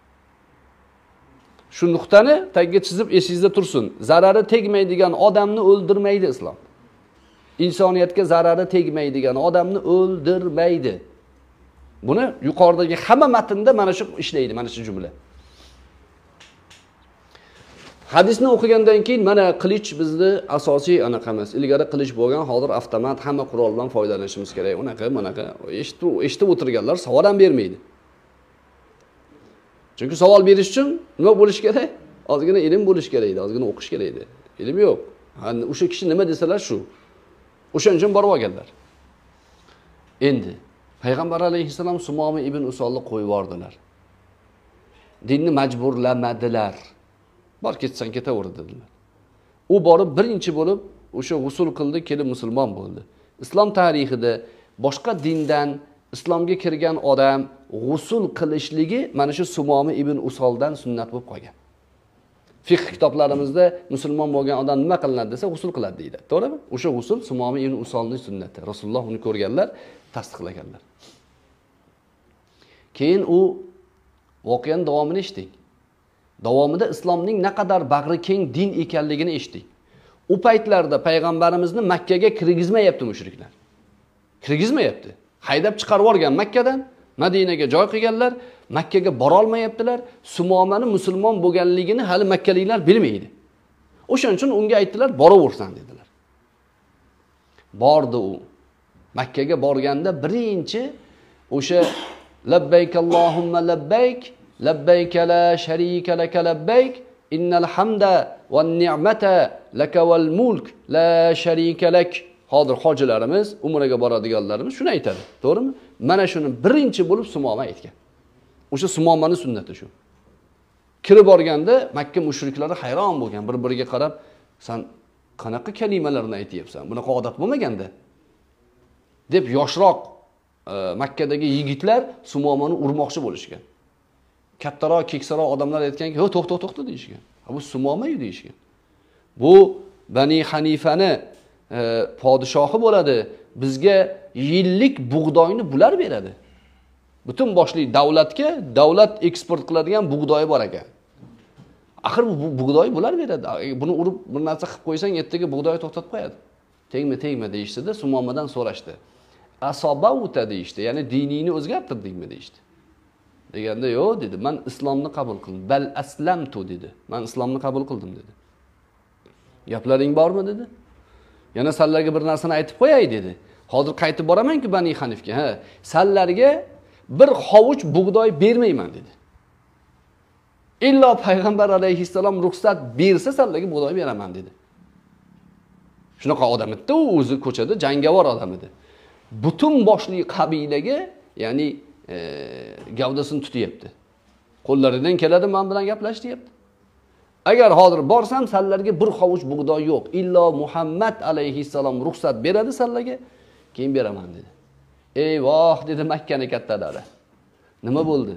Shu nuqtani tagiga chizib esingizda tursin. Zarari tegmaydigan odamni o'ldirmaydi islom. İnsoniyatga zarari tegmaydigan odamni o'ldirmaydi. Buni yuqoridagi hamma matnda mana shu ishlaydi, mana shu jumla. Hadisni o'qigandan keyin mana qilich bizni asosiy anaqa emas. Ilgari qilich bo'lgan, hozir avtomat hamma qurol bilan foydalanishimiz kerak. Unaqa, bunaqa eshitib, eshitib o'tirganlar savol ham bermaydi. Chunki savol berish uchun nima bo'lish kerak? Ozgina ilm bo'lish kerak edi, ozgina o'qish kerak edi. Ilm yo'q. Hani o'sha kishi nima desalar shu. O'shaning uchun borib olganlar. Endi payg'ambar alayhissalom Sumomi ibn Usolni qo'yib yubordilar. Dinni majburlamadilar. Bor ketsan ketaver dedilar. U borib birinchi bo'lib o'sha g'usul qildi, kelib musulmon bo'ldi. Islom tarixida boshqa dindan islomga kirgan odam g'usul qilishligi mana shu Sumomi ibn Usoldan sunnat bo'lib qolgan. Fiqh kitoblarimizda musulmon bo'lgan odam nima qilinadi desa g'usul qiladi deydi. To'g'rimi? O'sha g'usul Sumomi ibn Usolning sunnati. Rasululloh uni ko'rganlar, tasdiqlaganlar. Keyin u voqeaning davomini eshitdik. Davomida islomning naqadar bag'ri keng din ekanligini eshitdik. U paytlarda payg'ambarimizni Makka ga kirgizmayapti mushriklar. Kirgizmayapti. Haydab chiqarib yuborgan Makkadan Madinaga joy qilganlar, Makka ga bora olmayaptilar. Sumomani musulmon bo'lganligini hali makkaliklar bilmaydi. O'shaning uchun unga aytdilar, boraversan dedilar. Bordi u. Makka ga borganda birinchi o'sha labbayk Allohumma labbayk labbayk la sharika laka labbayk innal hamda wan ni'mata laka wal mulk la sharika lak. Hozir hojilarimiz, umraga boradiganlarimiz shuni aytadi, to'g'rimi? Mana shuni birinchi bo'lib Sumoma aytgan. O'sha Sumomaning sunnati shu. Kirib borganda Makka mushriklari hayron bo'lgan, bir-biriga qarab, "Sen qanaqa kalimalarni aytayapsan? Bunaqa odat bo'lmaganda." deb yoshroq e, Makkadagi yigitlar Sumomani urmoqchi bo'lishgan. Kattaroq, keksaroq odamlar aytganki, "Ho, to'xta, to'xta" deyishgan. Bu Sumoma-yu deyishgan. Bu Bani Hanifani e, podshohi bo'ladi. Bizga yillik bug'doyni bular beradi. Butun boshli davlatga davlat eksport qiladigan bug'doy bor ekan. Axir bu bug'doy bular beradi. Buni urib bir narsa qilib qo'ysang, ertaga bug'doy to'xtatib qo'yadi. Tegma, tegma deyishdi-da, Sumomadan so'rashdi. Asobauta deyishdi, ya'ni diningni o'zgartirdingmi deyishdi. Deganda, "Yo'q" dedi. "Men islomni qabul qildim. Bal aslamtu" dedi. "Men islomni qabul qildim" dedi. Gaplaring bormi dedi. Yana sizlarga bir narsani aytib qo'yay dedi. Hozir qaytib boraman-ku Bani Hanifga. Ha, sizlarga bir hovuch bug'doy bermayman dedi. İllo payg'ambar alayhissalom ruxsat bersa sizlarga bug'doy beraman dedi. Shunaqa odam edi, u o'zi ko'chada jangovar odam edi. Butun boshli qabilaga, ya'ni e, gavdasini tutyapti. Qo'llaridan keladi, men bilan gaplash deyapti. Agar hozir borsam, sizlarga bir hovuch bug'doy yo'q. Illo Muhammad alayhissalom ruxsat beradi sizlarga, keyin beraman dedi. Eyvoh dedi Makkani kattalari. Nima bo'ldi?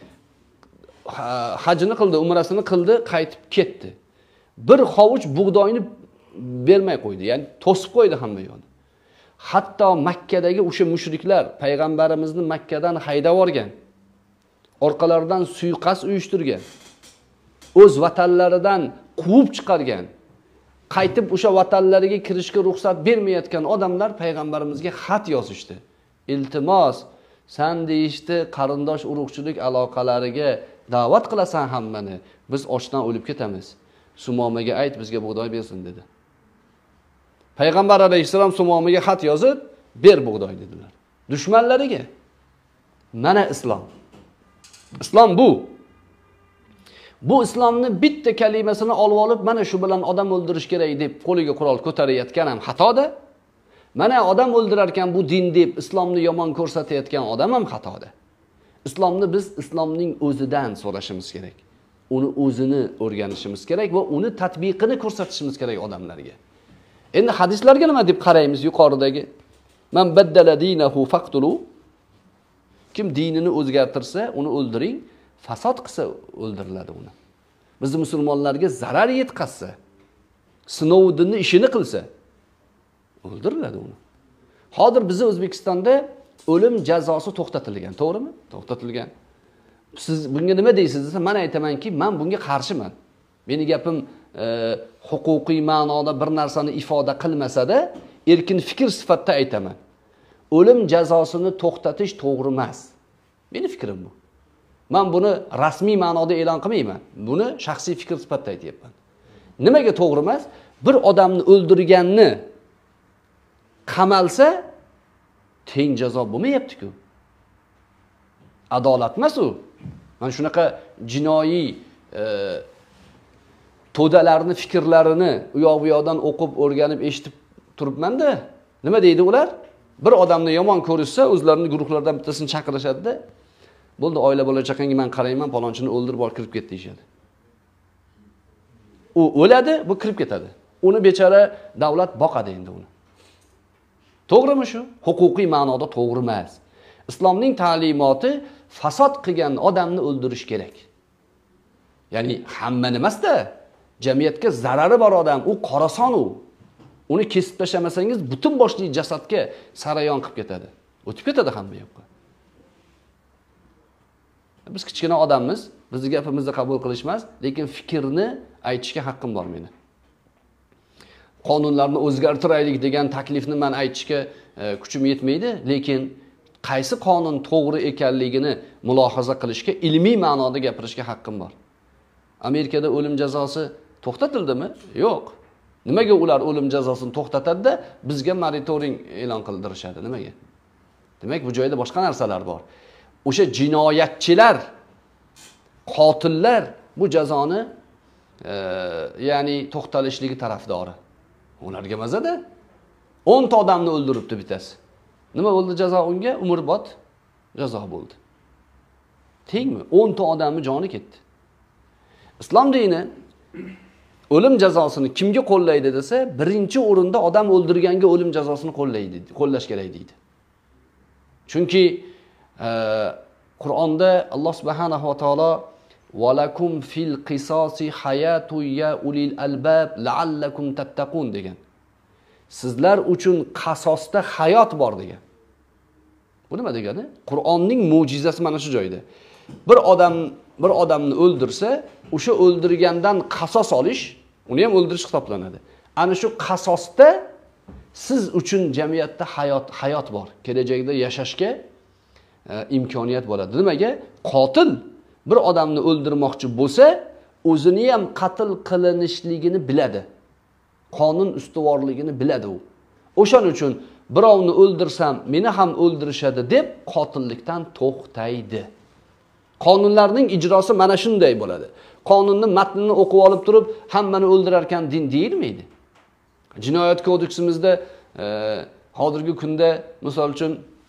Hajini qildi, umrasini qildi, qaytib ketdi. Bir hovuch bug'doyni bermay qo'ydi, ya'ni to'sib qo'ydi hamma yo'lni. Hatto Makkadagi o'sha mushriklar payg'ambarimizni Makkadan haydab yuborgan, orqalaridan suiqasd uyushtirgan, o'z vatanlaridan quvib chiqargan, qaytib o'sha vatanlariga kirishga ruxsat bermayotgan odamlar payg'ambarimizga xat yozishdi. Iltimos, sen deyishdi, qarindosh urug'chilik aloqalariga da'vat qilasan hammani, biz ochdan o'lib ketamiz. Sumomaga ayt, bizga bug'doy bersin dedi. Payg'ambar alayhissalom Sumomaga xat yozib, ber bug'doy dedilar. Dushmanlariga. Mana islom. Islom bu. Bu islomni bitta kalimasini olib olib, mana shu bilan odam o'ldirish kerak deb qo'liga qurol ko'tarayotgan ham xatoda. Mana odam o'ldirarkan bu din deb islomni yomon ko'rsatayotgan odam ham xatoda. Islomni biz islomning o'zidan so'rashimiz kerak. Uni o'zini o'rganishimiz kerak va uni tatbiqini ko'rsatishimiz kerak odamlarga. Endi hadislarga nima deb qaraymiz yuqoridagi? Man baddala dinahu faqtulu. Kim dinini o'zgartirsa, uni o'ldiring. Fasod qilsa o'ldiriladi uni. Biz musulmonlarga zarar yetkazsa, Snowdenning ishini qilsa, o'ldiriladi uni. Hozir bizning O'zbekistonda o'lim jazosi to'xtatilgan, to'g'rimi? To'xtatilgan. Siz bunga nima deysiz desa, men aytamanki, men bunga qarshiman. Meni gapim e, huquqiy ma'noda bir narsani ifoda qilmasa-da, erkin fikr sifatida aytaman. O'lim jazosini to'xtatish to'g'ri emas. Meni fikrim bu. Men buni rasmiy ma'noda e'lon qilmayman. Buni shaxsiy fikr sifatida aytyapman. Nimaga to'g'ri emas? Bir odamni o'ldirganni qamalsa teng jazo bo'lmayapti-ku. Adolat emas u. Men shunaqa jinoiy e, to'dalarni fikrlarini u yoq bu yoqdan o'qib, o'rganib, eshitib turibman-da. Nima deydi ular? Bir odamni yomon ko'rishsa, o'zlarining guruhlaridan bittasini chaqirishadi-da. Bo'ldi, oila bola chaqangga men qarayman, palonchini o'ldirib bor kirib ketdi deyshadi. U o'ladi, bu kirib ketadi. Uni bechora davlat boqadi endi uni. To'g'rimi shu? Huquqiy ma'noda to'g'ri emas. Islomning ta'limoti fasod qilgan odamni o'ldirish kerak. Ya'ni hamma emas-da, jamiyatga zarari bor odam, u qorason u. Uni kesib tashlamasangiz butun boshli jasadga sarayon qilib ketadi. O'tib ketadi hamma yoqqa. Biz kichkina odammiz, bizni gapimizni qabul qilishmas, lekin fikrni aytishga haqqim bor meni. Qonunlarni o'zgartiraylik degan taklifni men aytishga e, kuchim yetmaydi, lekin qaysi qonun to'g'ri ekanligini mulohaza qilishga, ilmiy ma'noda gapirishga haqqim bor. Amerikada o'lim jazosi to'xtatildimi? Yo'q. Nimaga ular o'lim jazosini to'xtatadi-da, bizga monitoring e'lon qildirishadi? Nimaga? Demak, bu joyda boshqa narsalar bor. O'sha jinoyatchilar, qotillar bu jazoni e, ya'ni to'xtalishligi tarafdori. Ularga mazada o'n ta odamni o'ldiribdi bitasi. Nima bo'ldi jazo unga? Umrbod jazo bo'ldi. Tengmi? o'n ta odamni joni ketdi. Islom dini o'lim jazosini kimga qo'llaydi desa, birinchi o'rinda odam o'ldirganga o'lim jazosini qo'llaydi, qo'llash kerak deydi. Chunki e, Qur'onda Alloh subhanahu va taolo "Valakum fil qisosi hayatu ya ulil albab la'allakum tattaqun" degan. Sizlar uchun qasosda hayot bor degan. Bu nima degani? Qur'onning mo'jizasi mana shu joyda. Bir odam bir odamni o'ldirsa, o'sha o'ldirgandan qasos olish, uni ham o'ldirish hisoblanadi. Ana shu qasosda siz uchun jamiyatda hayot hayot bor. Kelajakda yashashga e, imkoniyat bo'ladi. Nimaga? Qotil bir odamni o'ldirmoqchi bo'lsa, o'zini ham qatl qilinishligini biladi. Qonun ustuvorligini biladi u. O'shaning uchun birovni o'ldirsam, meni ham o'ldirishadi deb qotillikdan to'xtaydi. Qonunlarning ijrosi mana shunday bo'ladi. Qonunning matnini o'qib olib turib, hammani o'ldirar ekan din deyilmaydi. Jinoyat kodeksimizda e, hozirgi kunda misol uchun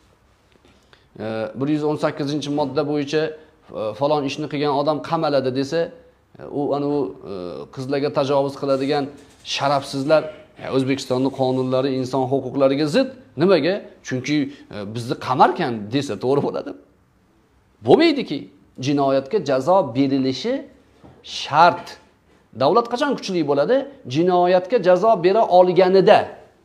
e, bir yuz o'n sakkizinchi modda bo'yicha e, falon ishni qilgan odam qamaladi desa, e, u ana u e, qizlarga tajovuz qiladigan sharafsizlar e, O'zbekistonning qonunlari inson huquqlariga zid. Nimaga? Chunki e, bizni qamarkan desa to'g'ri bo'ladi. Bo'lmaydiki. Jinoyatga jazo berilishi shart. Davlat qachon kuchli bo'ladi? Jinoyatga jazo bera olganida.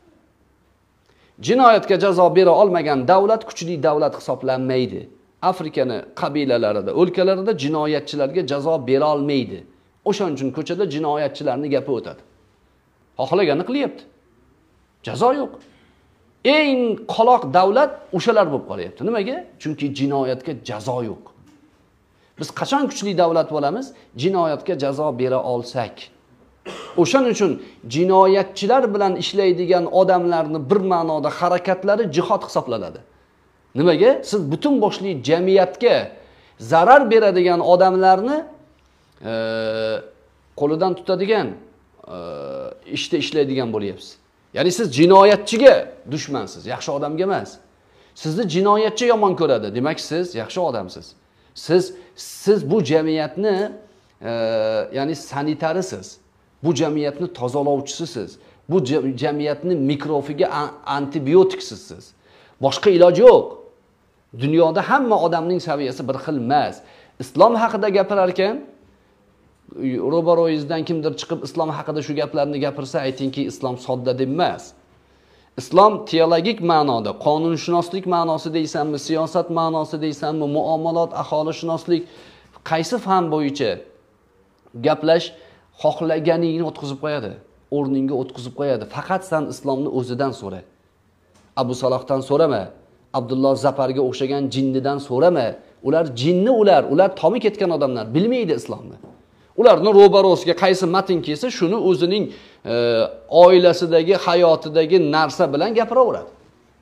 Jinoyatga jazo bera olmagan davlat kuchli davlat hisoblanmaydi. Afrikaning qabilalarida, o'lkalarida jinoyatchilarga jazo bera olmaydi. O'shaning uchun ko'chada jinoyatchilarning gapi o'tadi. Xohlagani qilyapti. Jazo yo'q. Eng qoloq davlat o'shalar bo'lib qolyapti. Nimaga? Chunki jinoyatga jazo yo'q. Biz qachon kuchli davlat bo'lamiz? Jinoyatga jazo bera olsak. O'shaning uchun jinoyatchilar bilan ishlaydigan odamlarni bir ma'noda harakatlari jihod hisoblanadi. Nimaga? Siz butun boshli jamiyatga zarar beradigan odamlarni e, qo'lidan tutadigan e, ishda ishlaydigan bo'lyapsiz. Ya'ni siz jinoyatchiga dushmansiz, yaxshi odamga emas. Sizni jinoyatchi yomon ko'radi, demak siz yaxshi odamsiz. Siz siz bu jamiyatni e, ya'ni sanitarisiz. Bu jamiyatni tozalovchisiz. Bu jamiyatni mikrofiga antibiotiksiz. Boshqa iloji yo'q. Dunyoda hamma odamning saviyasi bir xil emas. Islom haqida gapirar ekan, ro'baro'yingizdan kimdir chiqib islom haqida shu gaplarni gapirsa, aytingki islom sodda deb emas. Islom teologik ma'noda, qonunshunoslik ma'nosi deysanmi, siyosat ma'nosi deysanmi, muomalat, aholishunoslik qaysi fan bo'yicha gaplash xohlaganingni o'tkazib qo'yadi, o'rningga o'tkazib qo'yadi. Faqat sen islomni o'zidan so'ra. Abu Salohdan so'rama, Abdulloh Zaparga o'xshagan jinnidan so'rama. Ular jinni ular, ular tomi ketgan odamlar, bilmaydi islomni. Ularning ro'barosiga qaysi matn kelsa, shuni o'zining e, oilasidagi, hayotidagi narsa bilan gapiraveradi.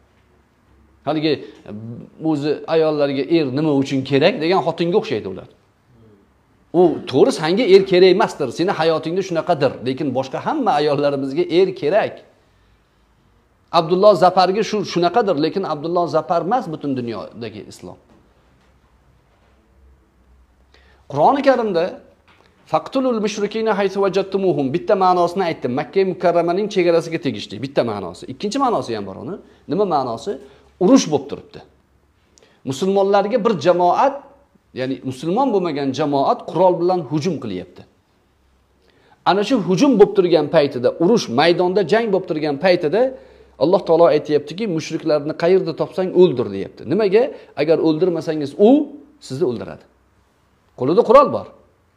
Haligi o'zi ayollarga er nima uchun kerak degan xotinga o'xshaydi ular. U to'g'ri senga er kerak emasdir, seni hayotingda shunaqadir, lekin boshqa hamma ayollarimizga er kerak. Abdulloh Zaparga shu shunaqadir, lekin Abdulloh Zapar emas butun dunyodagi islom. Qur'oni Karimda faqtulul mushrikina haythu wajadtumuhum bitta ma'nosini aytdim. Makka mukarramaning chegarasiga tegishli bitta ma'nosi. Ikkinchi ma'nosi ham bor uni. Nima ma'nosi? Urush bo'lib turibdi. Musulmonlarga bir jamoat, ya'ni musulmon bo'lmagan jamoat qurol bilan hujum qilyapti. Ana shu hujum bo'lib turgan paytida, urush maydonda jang bo'lib turgan paytida Alloh taolo aytayaptiki, mushriklarni qayerda topsang o'ldir deyapti. Nimaga? Agar o'ldirmasangiz u sizni o'ldiradi. Qo'lida qurol bor.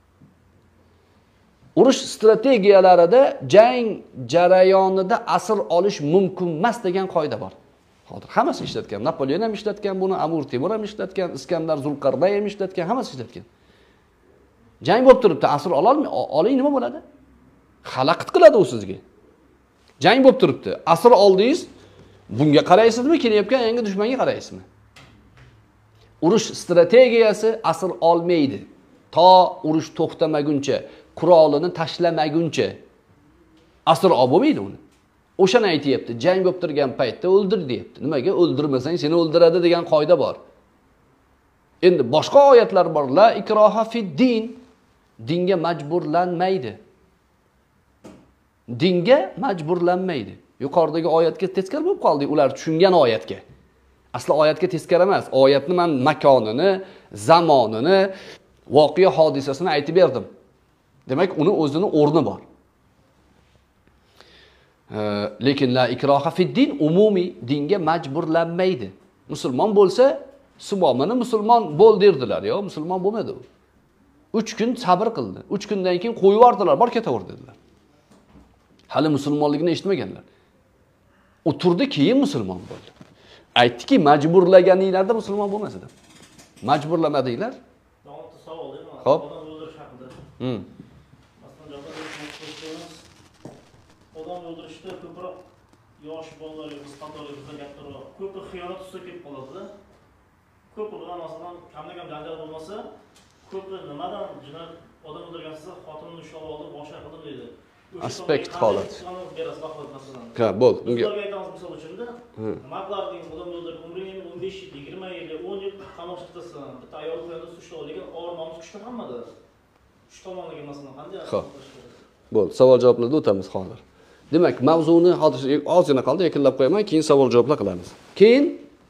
Urush strategiyalarida jang jarayonida asir olish mumkin emas degan qoida bor. Hozir hammasi ishlatgan. Napoleon ham ishlatgan buni, Amir Temur ham ishlatgan, Iskandar Zulqarnayn ham ishlatgan, hammasi ishlatgan. Jang bo'lib turibdi, asir ololmay, oling nima bo'ladi? Xalaqit qiladi u sizga. Jang bo'lib turibdi, asir oldingiz, bunga qaraysizmi, kelayotgan yangi dushmanga qaraysizmi? Urush strategiyasi asir olmaydi. To urush to'xtamaguncha, qurolini tashlamaguncha asir olib bo'lmaydi uni. O'shani aytayapti, jang bo'lib turgan paytda o'ldir deyapti. Nimaga? O'ldirmasang seni o'ldiradi degan qoida bor. Endi boshqa oyatlar bor. La ikroha fid din. Dinga majburlanmaydi. Dinga majburlanmaydi. Yuqoridagi oyatga teskari bo'lib qoldik, ular tushungan oyatga. Asli oyatga teskari emas. Oyatni men makonini, zamonini, voqea hodisasini aytib berdim. Demak, uni o'zini o'rni bor. Lekin la ikroha fid din umumiy, dinga majburlanmaydi. Musulmon bo'lsa, subomani musulmon bo'l derdilar, yo, musulmon bo'lmadi u. uch kun sabr qildi. uch kundan keyin qo'yib yubordilar, bor ketaver dedilar. Hali musulmonligini eshitmaganlar. O'tirdi, keyin musulmon bo'ldi. Aytdiki, majburlaganinglarda musulmon bo'lmas edi. Majburlamadinglar. Xo'p. Hmm. odam o'ldirishda ko'proq yosh bolalar, biz qatorligimizda kattaroq, ko'proq xiyonat ustida kelib qoladi-da. Ko'proq masalan, kamdan kam janjal bo'lmasa, ko'proq nimadan jinoyat odam o'ldirgansiz, xotinini ushlab oldi, boshqa qildim deydi. Aspekt holat. Ha, bo'ldi. Bunga aytamiz misol uchun-da, nima qilarding odam o'ldirib, umring o'n besh yil, yigirma yil, o'n yil qamoqda tutasan, bitta ayol bilan ushlab, lekin og'ir nomus kuchli hammada. Shu tomonligi masalan qanday? Xo'p. Bo'ldi, savol javoblarga o'tamiz hozir. Demak, mavzuni hozir ozgina qoldi, yakunlab qo'yaman, keyin savol javoblar qilamiz. Keyin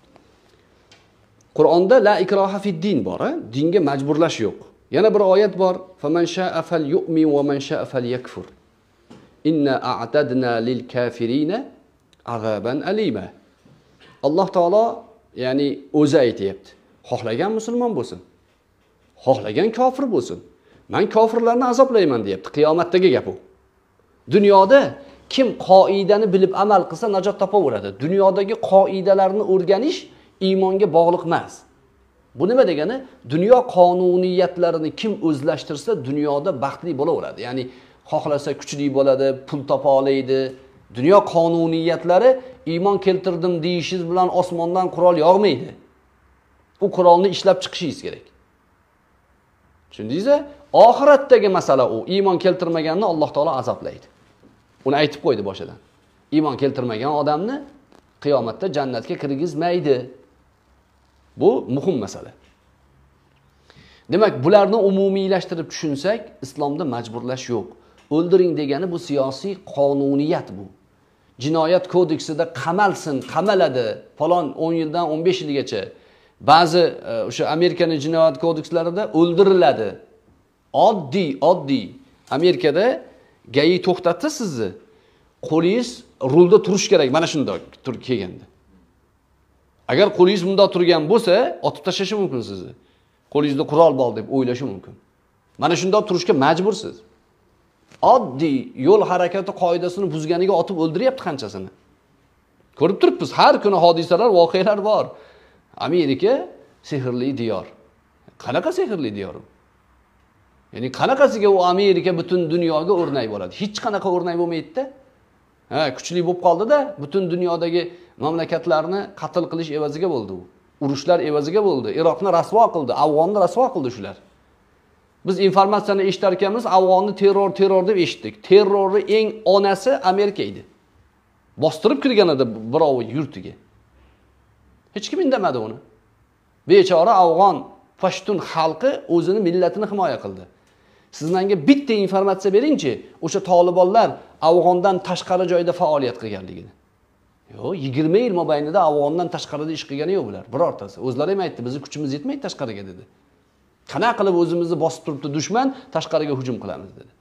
Qur'onda la ikroha fid din bor, ha? Dinga majburlash yo'q. Yana bir oyat bor, faman sha'a falyu'min va man sha'a falyakfur. Inna a'tadna lil kafirina azaban alima. Alloh taolo, ya'ni o'zi aytayapti. Xohlagan musulmon bo'lsin, xohlagan kofir bo'lsin. Men kofirlarni azoblayman deyapti. Qiyomatdagi gap u. Dunyoda kim qoidani bilib amal qilsa najot topaveradi. Dunyodagi qoidalarni o'rganish iymonga bog'liq emas. Bu nima degani? Dunyo qonuniyatlarini kim o'zlashtirsa dunyoda baxtli bo'laveradi. Ya'ni xohlasa kuchli bo'ladi, pul topa oladi. Dunyo qonuniyatlari iymon keltirdim deyishingiz bilan osmondan qurol yog'maydi. U qurolni ishlab chiqishingiz kerak. Tushundingizmi? Oxiratdagi masala u. Iymon keltirmaganni Alloh taolo azoblaydi. Uni aytib qo'ydi boshidan. Iymon keltirmagan odamni qiyomatda jannatga kirgizmaydi. Bu muhim masala. Demak, bularni umumiylashtirib tushunsak, islomda majburlash yo'q. O'ldiring degani bu siyosiy qonuniyat bu. Jinoyat kodeksida qamalsin, qamaladi, falon o'n yildan o'n besh yilgacha. Ba'zi o'sha Amerikaning jinoyat kodekslarida o'ldiriladi. Oddiy, oddiy. Amerikada gayi to'xtatsa sizni, qo'lingiz rulda turish kerak, mana shunday turib kelganda. Agar qo'lingiz bunday turgan bo'lsa, otib tashlashi mumkin sizni. Qo'lingizda qurol bor deb o'ylashi mumkin. Mana shunday turishga majbursiz. Oddiy yo'l harakati qoidasini buzganiga otib o'ldiryapti qanchasini. Ko'rib turibmiz, har kuni hodisalar, voqealar bor. Amerika sehrli diyor. Qanaqa sehrli diyor u? Ya'ni qanaqasiga u Amerika butun dunyoga o'rnak bo'ladi? Hech qanaqa o'rnak bo'lmaydi-da. Ha, kuchli bo'lib qoldi-da, butun dunyodagi mamlakatlarni qatl qilish evaziga bo'ldi u. Urushlar evaziga bo'ldi. Iroqni rasvo qildi, Afg'onni rasvo qildi shular. Biz informatsiyani eshitar ekanmiz, Afg'onni terror, terror deb eshitdik. Terrorning eng onasi Amerika edi. Bostirib kirgan edi birovi yurtiga. Hech kim indamadi uni. Bechora Afg'on Pashtun xalqi o'zini millatini himoya qildi. Siz menga bitta informatsiya beringchi, o'sha Tolibonlar Afg'ondan tashqari joyda faoliyat qilganligini. Yo'q, yigirma yil mobaynida Afg'ondan tashqarida ish qilgani yo'q bular, birortasi. O'zlari ham aytdi, bizning kuchimiz yetmaydi tashqariga dedi. Qanaqa qilib o'zimizni bosib turibdi dushman, tashqariga hujum qilamiz dedi.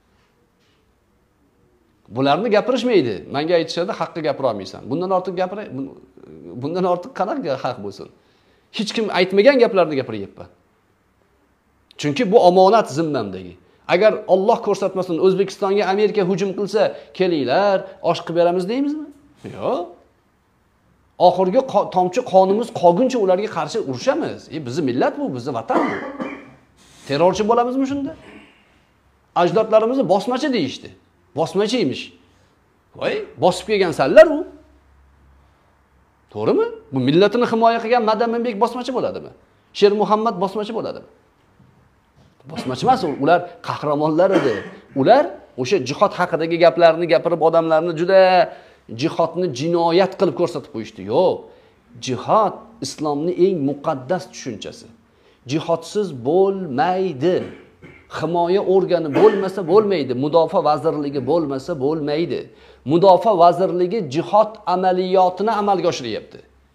Bularni gapirishmaydi. Menga aytishadi, haqqi gapira olmaysan. Bundan ortiq gapira, bundan ortiq qanaqa haq bo'lsin? Hech kim aytmagan gaplarni gapiryapman. Chunki bu omonat zimmamdagi. Agar Alloh ko'rsatmasin O'zbekistonga Amerika hujum qilsa, kelinglar, osh qilib beramiz deymizmi? Yo'q. Oxirgi tomchi qonimiz qolguncha ularga qarshi urushamiz. E bizning millat bu, bizning vatan bu. Terrorchi bo'lamizmi shunda? Ajdodlarimizni bosmachi deyishdi. Bosmachi emish. Voy, bosib kelgan sanlar u. To'g'rimi? Bu millatini himoya qilgan Madaminbek bosmachi bo'ladimi? Sher Muhammad bosmachi bo'ladimi? Bosmachi emas, ular qahramonlar edi. Ular o'sha jihad haqidagi gaplarni gapirib odamlarni juda jihodni jinoyat qilib ko'rsatib qo'yishdi. Yo'q. Jihad islomning eng muqaddas tushunchasi. Jihodsiz bo'lmaydi. Himoya organi bo'lmasa bo'lmaydi. Mudofaa vazirligi bo'lmasa bo'lmaydi. Mudofaa vazirligi jihod amaliyotini amalga oshiryapti.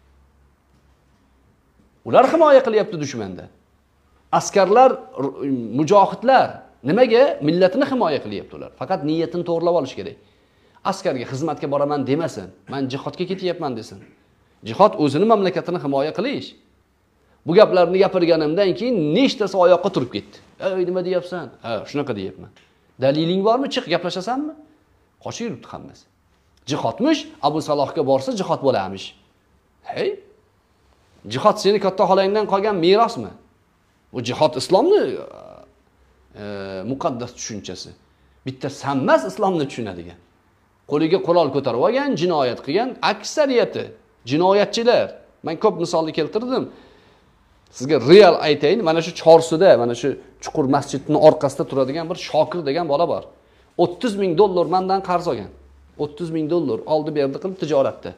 Ular himoya qilyapti dushmandan. Askarlar, mujohidlar nimaga? Millatini himoya qilyapti ular. Faqat niyatini to'g'rilab olish kerak. Askarga xizmatga boraman demasin, men jihodga ketyapman desin. Jihod o'zini mamlakatini himoya qilish. Bu gaplarni gapirganimdan keyin nechtasi oyoqqa turib ketdi. "Ey, nima deyapsan?" "Ha, shunaqa deyapman." "Daliling bormi? Chiq, gaplashasanmi?" Qochib yuribdi hammasi. Jihodmish, Abu Salohga borsa jihod bo'lamish. Hey, jihod seni katta xolangdan qolgan merosmi? Bu jihod islomning e, muqaddas tushunchasi. Bitta sanmas islomni tushunadigan. qo'liga qurol ko'tarib olgan, jinoyat qilgan, aksariyati jinoyatchilar. Men ko'p misolni keltirdim. Sizga real aytayin, mana shu Chorsida, mana shu chuqur masjidning orqasida turadigan bir Shokir degan bola bor. o'ttiz ming dollar mendan qarz olgan. o'ttiz ming dollar oldi berdi qilib tijoratda.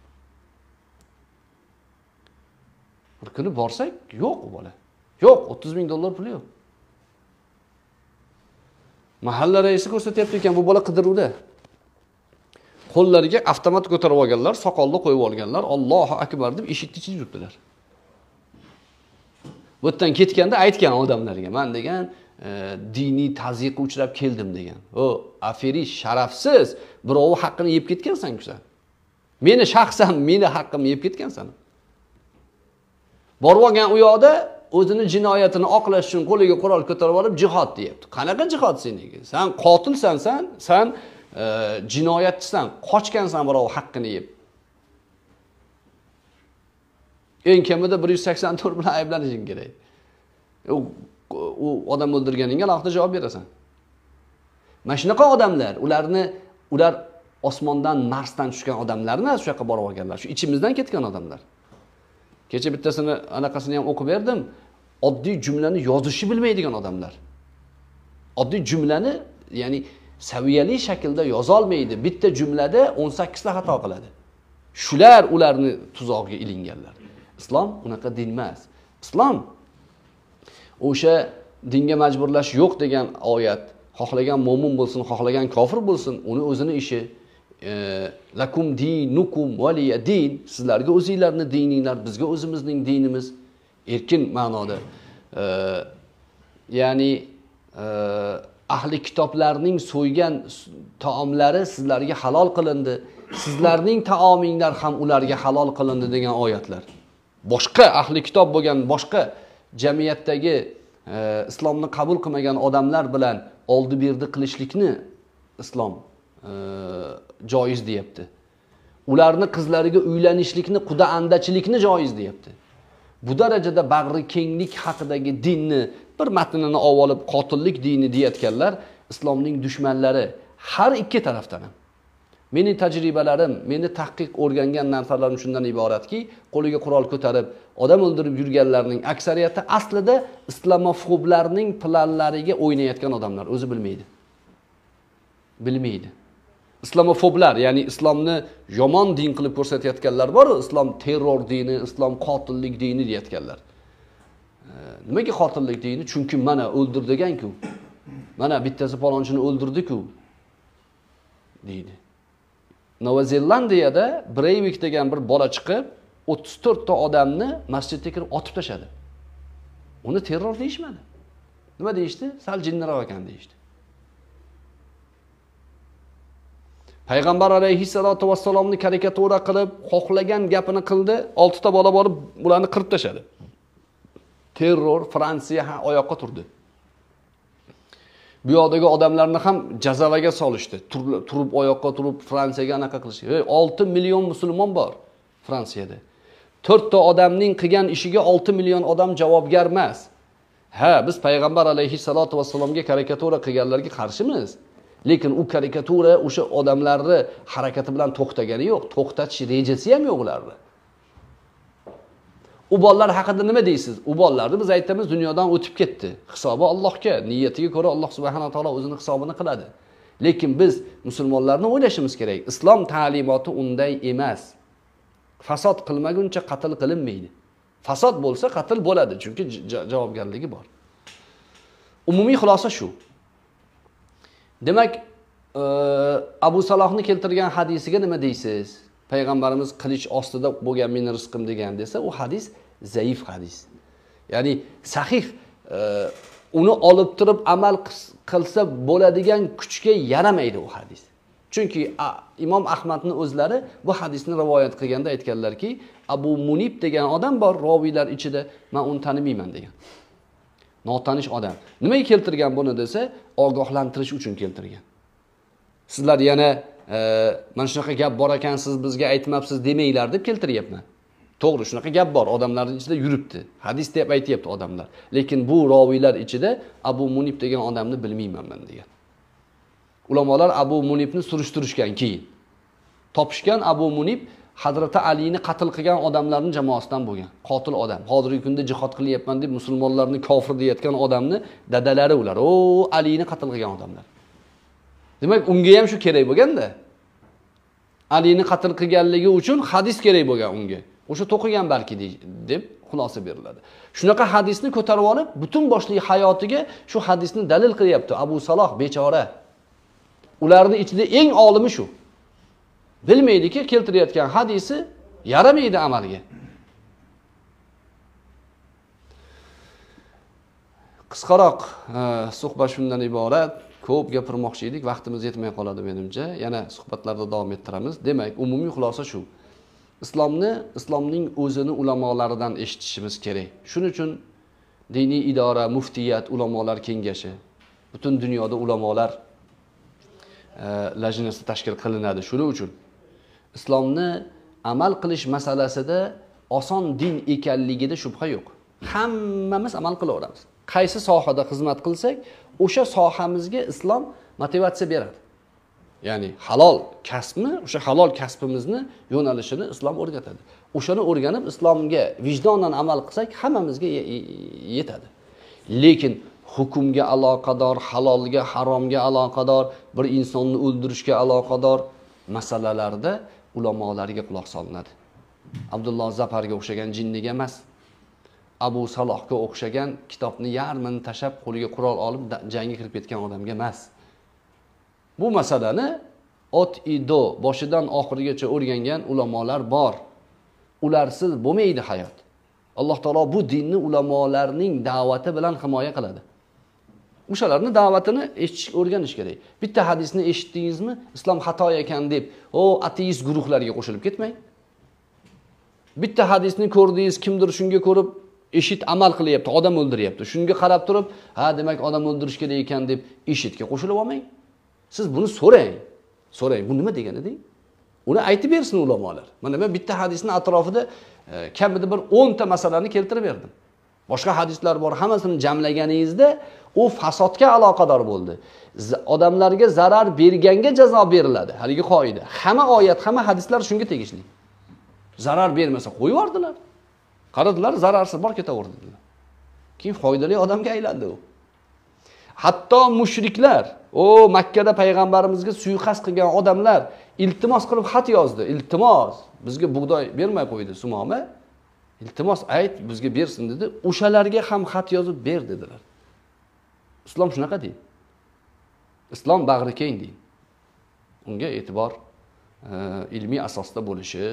Bir kuni borsak, yo'q u bola. Yo'q, o'ttiz ming dollar puli yo'q. Mahalla raisi ko'rsatyapti ekan, bu bola qidiruvda. Qo'llariga avtomat ko'tarib olganlar, soqolni qo'yib olganlar, Allohu akbar deb eshikni ichida yuribdilar. Bu yerdan ketganda aytgan odamlarga, men degan e, diniy tazyiqqa uchrab keldim degan. O, aferish, sharafsiz, birovi haqqini yeb ketgansan-ku sen. Meni shaxsan meni haqqimni yeb ketgansan. Borib olgan u yoqda o'zini jinoyatini oqlash uchun qo'liga qurol ko'tarib olib jihad deyapti. Qanaqa jihad seniki? Sen qotilsan, sen, sen e, jinoyatchisan, qochgansan birov haqqini yeb. Eng kamida bir yuz sakson to'rt bilan ayblanishing kerak. U, u odam o'ldirganingga alohida javob berasan. Mana shunaqa odamlar, ularni ular osmondan, Marsdan tushgan odamlarni shu yoqqa borib olganlar, shu ichimizdan ketgan odamlar. Kecha bittasini anaqasini ham o'qib berdim. Oddiy jumlani yozishni bilmaydigan odamlar. Oddiy jumlani, ya'ni saviyali shaklda yoza olmaydi. Bitta jumlada o'n sakkiz ta xato qiladi. Shular ularni tuzog'iga ilinganlar. Islom unaqa din emas. Islom o'sha dinga majburlash yo'q degan oyat, xohlagan mo'min bo'lsin, xohlagan kofir bo'lsin, uni o'zini ishi. Lakum dinukum valiya din, sizlarga o'zingizlarning dininglar, bizga o'zimizning dinimiz, erkin ma'noda. E, ya'ni e, ahli kitoblarning so'ygan taomlari sizlarga halol qilindi, sizlarning taominglar ham ularga halol qilindi degan oyatlar. Boshqa ahli kitob bo'lgan boshqa jamiyatdagi e, islomni qabul qilmagan odamlar bilan oldi berdi qilishlikni islom e, joiz deyapti. Ularni qizlariga uylanishlikni, quda andachilikni joiz deyapti. Bu darajada bag'ri kenglik haqidagi dinni bir matnini olib qotillik dini deyotganlar islomning dushmanlari har ikki tarafdan ham. Mening tajribalarim, meni tahqiq o'rgangan narsalarim shundan iboratki, qo'liga qurol ko'tarib odam o'ldirib yurganlarning aksariyati aslida islomofoblarning planlariga o'ynayotgan odamlar, o'zi bilmaydi. Bilmaydi. Islomofoblar, ya'ni islomni yomon din qilib ko'rsatayotganlar bor, islom terror dini, islom qotillik dini deyotganlar. E, nimaga qotillik dini? Chunki mana o'ldir degan-ku. Mana bittasi palonchini o'ldirdi-ku deydi. Nova Zelandiyada Breivik degan bir bola chiqib, o'ttiz to'rt ta odamni masjidga kirib otib tashladi. Uni terror deyishmadi. Nima deyishdi? Sal jinniroq ekan deyishdi. Payg'ambar alayhissalatu vassalomni karikatura qilib, xohlagan gapini qildi, olti ta bola borib ularni qirib tashladi. Terror Fransiya ham oyoqqa turdi. Bu yoqdagi odamlarni ham jazavaga solishdi. Turib oyoqqa turib Fransiyaga anaqa qilishdi. Hey, olti million musulmon bor Fransiyada. to'rt ta odamning qilgan ishiga olti million odam javobgar emas. Ha, biz payg'ambar alayhissalatu vassalomga karikatura qilganlarga qarshimiz. Lekin u karikatura o'sha odamlarni harakati bilan to'xtagani yo'q, to'xtatish rejasi ham yo'q ularda. U bolalar haqida nima deysiz? U bolalarni biz aytamiz dunyodan o'tib ketdi. Hisobi Allohga, niyatiga ko'ra Alloh subhanahu va taolo o'zining hisobini qiladi. Lekin biz musulmonlarni o'ylashimiz kerak. Islom ta'limoti unday emas. Fasod qilmaguncha qatl qilinmaydi. Fasod bo'lsa qatl bo'ladi, chunki javobgarligi bor. Umumiy xulosa shu. Demak, e, Abu Salohni keltirgan hadisiga nima deysiz? Payg'ambarimiz qilich ostida bo'lgan meni rizqim degan desa, u hadis zaif hadis. Ya'ni sahih e, uni olib turib amal qilsa bo'ladigan kuchga yaramaydi u hadis. Chunki a, Imom Ahmadning o'zlari bu hadisni rivoyat qilganda aytganlarki, Abu Munib degan odam bor roviylar ichida, men uni tanimayman degan. Notanish odam. Nimaga keltirgan buni desa, ogohlantirish uchun keltirgan. Sizlar yana e, mana shunaqa gap bor ekan, siz bizga aytmabsiz demanglar deb keltiryapman. To'g'ri, shunaqa gap bor, odamlarning ichida yuribdi. Hadis deb aytayapti odamlar. Lekin bu roviylar ichida Abu Munib degan odamni bilmayman men degan. Ulamolar Abu Munibni surishtirishgan keyin. Topishgan Abu Munib Hazrati Alini qatl qilgan odamlarning jamoasidan bo'lgan. Qotil odam. Hozirgi kunda jihad qilyapman deb musulmonlarni kofir deyotgan odamni dadalari ular. O, Alini qatl qilgan odamlar. Demak, unga ham shu kerak bo'lganda. Alini qatl qilganligi uchun hadis kerak bo'lgan unga. O'sha to'qigan balki deb xulosa beriladi. Shunaqa hadisni ko'tarib olib, butun boshli hayotiga shu hadisni dalil qilyapti Abu Saloh bechora. Ularning ichida eng olimi shu. Bilmaydiki, keltirayotgan hadisi yaramaydi amalga. Qisqaroq suhbat shundan iborat. Ko'p gapirmoqchi edik, vaqtimiz yetmay qoladi menimcha. Yana suhbatlarda davom ettiramiz. Demak, umumiy xulosa shu. Islomni, islomning o'zini ulamolaridan eshitishimiz kerak. Shuning uchun diniy idora, muftiyat, ulamolar kengashi, butun dunyoda ulamolar lajnasi tashkil qilinadi. Shuning uchun islomni amal qilish masalasida oson din ekanligida shubha yo'q. Hammamiz amal qilaveramiz. Qaysi sohada xizmat qilsak, o'sha sohamizga islom motivatsiya beradi. Ya'ni halol kasbni, o'sha halol kasbimizni yo'nalishini islom o'rgatadi. O'shani o'rganib islomga vijdonan amal qilsak, hammamizga yetadi. Lekin hukmga aloqador, halolga, haromga aloqador, bir insonni o'ldirishga aloqador masalalarda ulamolarga quloq solinadi. Abdulloh Zafarga o'xshagan jinniga emas, Abu Salohga o'xshagan kitobni yarmini tashab, qo'liga qurol olib jangga kirib ketgan odamga emas. Bu masalani ot ido boshidan oxirigacha o'rgangan ulamolar bor. Ularsiz bo'lmaydi hayot. Alloh taolo bu dinni ulamolarning da'vati bilan himoya qiladi. O'shalarning da'vatini eshitish, o'rganish kerak. Bitta hadisni eshitdingizmi, islom xato ekan deb, o ateist guruhlarga qo'shilib ketmang. Bitta hadisni ko'rdingiz, kimdir shunga ko'rib eshit amal qilyapti, odam o'ldiryapti. Shunga qarab turib, ha, demak odam o'ldirish kerak ekan deb eshitga qo'shilib olmang. Siz buni so'rang. So'rang, bu nima degani deng? Uni aytib bersin ulamolar. Mana men bitta hadisning atrofida kamida bir o'n ta masalani keltirib berdim. Boshqa hadislar bor, hammasini jamlaganingizda u fasodga aloqador bo'ldi. Odamlarga zarar berganga jazo beriladi. Haligi qoida. Hamma oyat, hamma hadislar shunga tegishli. Zarar bermasa qo'yib yubordilar. Qaradilar, zararsiz bor ketaverdilar. Keyin foydali odamga aylandi u. Hatto mushriklar, o Makkada payg'ambarimizga suiqasd qilgan odamlar iltimos qilib xat yozdi. Iltimos, bizga bug'doy bermay qo'ydi Sumoma. Iltimos ayt, bizga bersin dedi. O'shalarga ham xat yozib ber dedilar. Islom shunaqa deydi. Islom bag'ri keng deydi. Unga e'tibor ilmiy asosda bo'lishi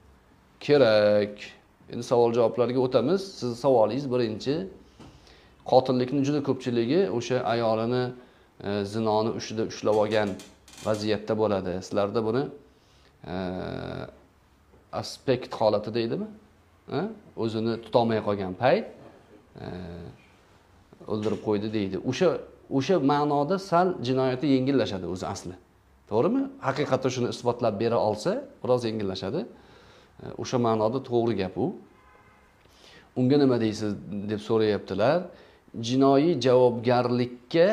kerak. Endi savol-javoblarga o'tamiz. Siz savolingiz birinchi, qotillikning juda ko'pchiligi o'sha ayolini zinoni ushida ushlab olgan vaziyatda bo'ladi. Sizlarda buni aspekt holati deydimi? O'zini tutolmay qolgan payt o'ldirib qo'ydi deydi. O'sha o'sha ma'noda sal jinoyati yengillashadi o'zi asli. To'g'rimi? Haqiqatda shuni isbotlab bera olsa, biroz yengillashadi. O'sha ma'noda to'g'ri gap u. Unga nima deysiz deb so'rayaptilar. Jinoiy javobgarlikka,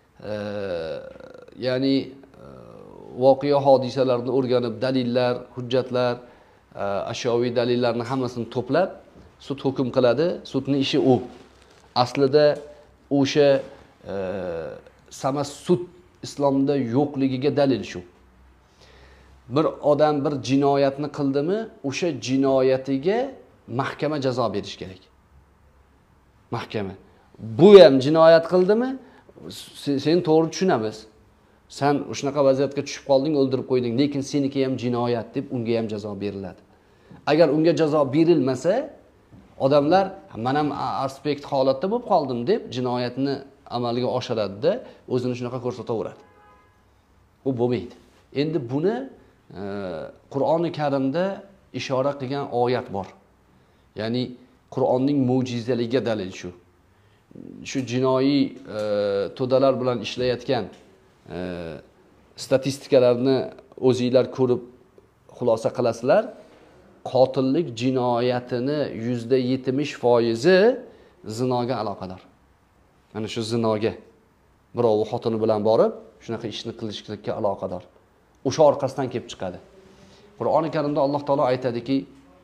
ya'ni voqea hodisalarni o'rganib, dalillar, hujjatlar, ashyoviy dalillarni hammasini to'plab sud hukm qiladi. Sudning ishi u. Aslida o'sha samassud islomda yo'qligiga dalil shu. Bir odam bir jinoyatni qildimi, o'sha jinoyatiga mahkama jazo berish kerak. Mahkama. Bu ham jinoyat qildimi, sen to'g'ri tushunamiz. Sen shunaqa vaziyatga tushib qolding, o'ldirib qo'yding, lekin seniki ham jinoyat deb unga ham jazo beriladi. Agar unga jazo berilmasa, odamlar men ham aspekt holatda bo'lib qoldim deb jinoyatni amalga oshiradi-da, o'zini shunaqa ko'rsataveradi. U bo'lmaydi. Endi buni Qur'oni Karimda ishora qilgan oyat bor. Ya'ni Qur'onning mo'jizaligiga dalil shu. Shu jinoiy to'dalar bilan ishlayotgan statistikalarni o'zingizlar ko'rib xulosa qilasizlar. Qotillik jinoyatini yuzda yetmish foizi zinoga aloqador. Mana shu zinoga birov xotini bilan borib, shunaqa ishni qilishlikka aloqador. O'sha orqasidan kelib chiqadi. Qur'oni Karimda Alloh taolo aytadiki: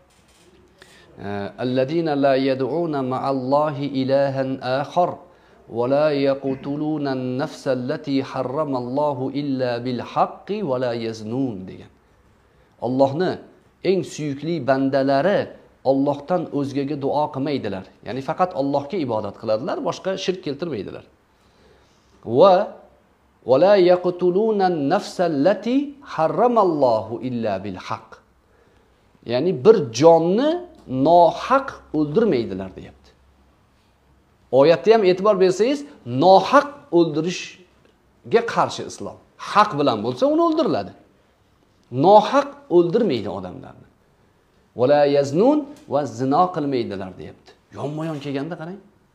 "Allazina la yad'una ma'allohi ilahan akhar va la yaqtuluna an-nafsa allati harrama Allohu illa bil haqqi va la yaznun" degan. Allohni eng suyukli bandalari Allohdan o'zgaga duo qilmaydilar. Ya'ni faqat Allohga ibodat qiladilar, boshqa shirk keltirmaydilar. Va va la yaqtuluna an-nafsa allati harrama Allohu illa bil haqq. Ya'ni bir jonni nohaq o'ldirmaydilar deyapti. Oyatda ham e'tibor bersangiz, nohaq o'ldirishga qarshi islom. Haq bilan bo'lsa, uni o'ldiriladi. Nohaq o'ldirmaydi odamlarni. Va la yaznun va zino qilmaydilar deyapti. Yonma-yon kelganda qarang.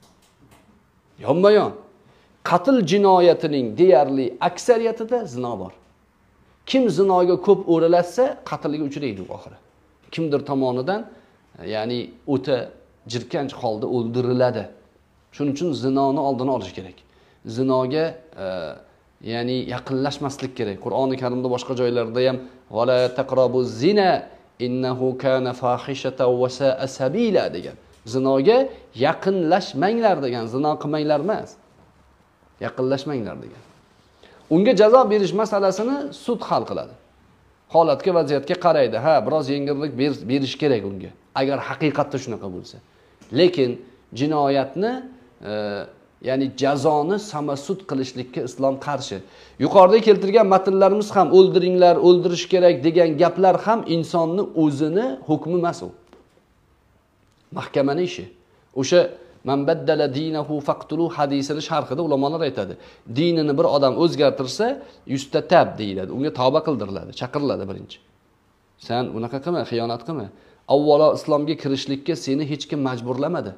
Yonma-yon. Qatl jinoyatining deyarli aksariyatida zino bor. Kim zinoga ko'p o'ralatsa, qatlga uchraydi oxiri. Kimdir tomonidan, ya'ni o'ta jirkanch holda o'ldiriladi. Shuning uchun zinoni oldini olish kerak. Zinoga e, ya'ni yaqinlashmaslik kerak. Qur'oni Karimda boshqa joylarda ham va la taqrabu zina innahu kana fahishatan wa sa'a sabila degan. Zinoga yaqinlashmanglar degan, zino qilmanglar emas. Yaqinlashmanglar degan. Unga jazo berish masalasini sud hal qiladi. Holatga, vaziyatga qaraydi. Ha, biroz yengillik berish kerak unga. Agar haqiqatda shunaqa bo'lsa. Lekin jinoyatni, e, ya'ni jazoni samasud qilishlikka islom qarshi. Yuqorida keltirgan matnlarimiz ham o'ldiringlar, o'ldirish kerak degan gaplar ham insonni o'zini hukmi emas u. Mahkamaning ishi. O'sha man baddala dinahu faqtulu hadisini sharhida ulamolar aytadi. Dinini bir odam o'zgartirsa, yustatab deyiladi. Unga tavba qildiriladi, chaqiriladi birinchi. Sen unaqa qilma, xiyonat qilma. Avvalo islomga kirishlikka seni hech kim majburlamadi.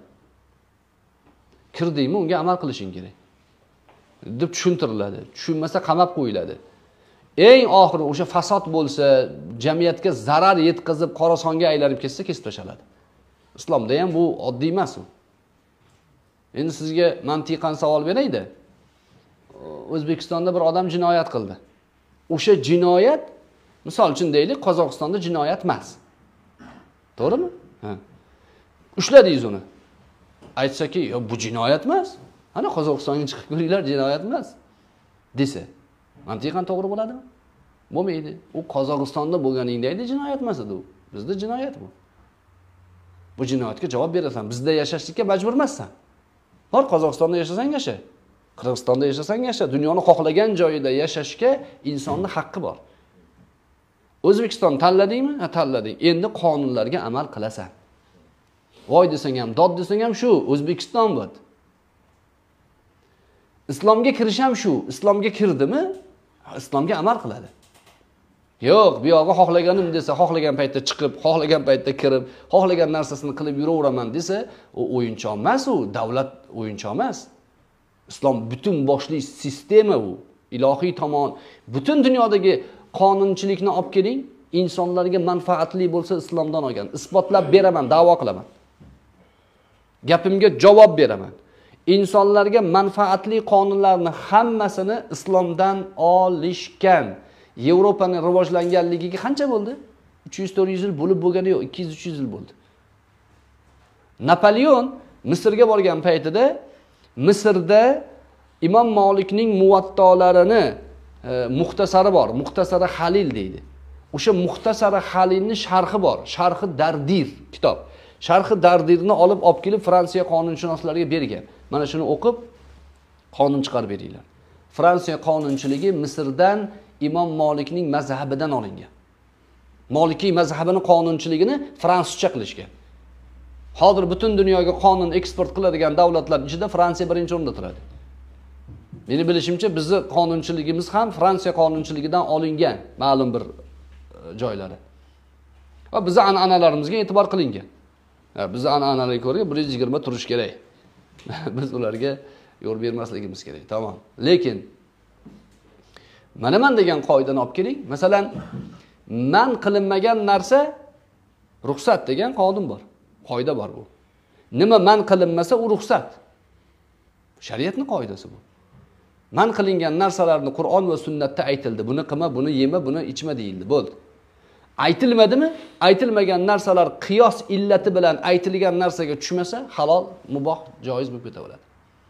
Kirdingmi, unga amal qilishing kerak deb tushuntiriladi. Tushunmasa qamab qo'yiladi. Eng oxiri o'sha fasod bo'lsa, jamiyatga zarar yetkazib, qorasonga aylanib ketsa, kesib tashaladi. Islomda ham bu oddiy emas u. Endi sizga mantiqan savol beraydi. O'zbekistonda bir odam jinoyat qildi. O'sha jinoyat, misol uchun deylik, Qozog'istonda jinoyat emas. To'g'rimi? Ha. Ushladingiz uni. Aytsaki, "Yo, bu jinoyat emas. Ana Qozog'istonga chiqib ko'ringlar, jinoyat emas" desa, mantiqan to'g'ri bo'ladimi? Bo'lmaydi. U Qozog'istonda bo'lganingdaydi jinoyat emas edi u. Bizda jinoyat bu. Bu jinoyatga javob berasan. Bizda yashashlikka majbur emassan. Bor Qozog'istonda yashasang yasha. Qirg'izistonda yashasang yasha. Dunyoni xohlagan joyida yashashga insonning haqqi bor. O'zbekiston tanladingmi? Ha, tanlading. Endi qonunlarga amal qilasan. Voy desang ham, dod desang ham shu, O'zbekiston bu. Islomga kirish ham shu. Islomga kirdimi? Islomga amal qiladi. Yo'q, bu yo'g'i xohlaganim desa, xohlagan paytda chiqib, xohlagan paytda kirib, xohlagan narsasini qilib yuraveraman desa, u o'yinchoq emas u, davlat o'yinchoq emas. Islom butun boshli sistema u, ilohiy tomon. Butun dunyodagi qonunchilikni olib keling, insonlarga manfaatli bo'lsa islomdan olgan. Isbotlab beraman, da'vo qilaman. Gapimga javob beraman. insonlarga manfaatli qonunlarni hammasini islomdan olishgan. Yevropaning rivojlanganligiga qancha bo'ldi? uch yuz to'rt yuz yil bo'lib bo'lgani yo'q, ikki yuz uch yuz yil bo'ldi. Napoleon Misrga borgan paytida Misrda Imom Malikning muvattolarini e, muxtasari bor, muxtasari Halil deydi. O'sha muxtasari Halilning sharhi bor, sharhi Dardir kitob. Sharhi Dardirni olib olib kelib Fransiya qonunshunoslariga bergan. Mana shuni o'qib qonun chiqarib beringlar. Fransiya qonunchiligi Misrdan Imom Malikning mazhabidan olingan. Malikiy mazhabining qonunchiligini fransuzcha qilishgan. Hozir butun dunyoga qonun eksport qiladigan davlatlar ichida Fransiya birinchi o'rinda turadi. Meni bilishimcha bizning qonunchiligimiz ham Fransiya qonunchiligidan olingan ma'lum bir joylari. Va bizning an'analarimizga e'tibor qilingan. Bizning an'analarga ko'ra bir yuz yigirma turish kerak. Biz ularga yo'l bermasligimiz kerak. Tamam. Lekin mana men degan qoidani olib keling. Masalan, man qilinmagan narsa ruxsat degan qonun bor. Qoida bor bu. Nima man qilinmasa u ruxsat. Shariatning qoidasi bu. Man qilingan narsalarni Qur'on va sunnatda aytildi. Buni qilma, buni yema, buni ichma deyildi. Bo'ldi. Aytilmadimi? Aytilmagan narsalar qiyos illati bilan aytilgan narsaga tushmasa, halol, muboh, joiz bo'lib ketaveradi.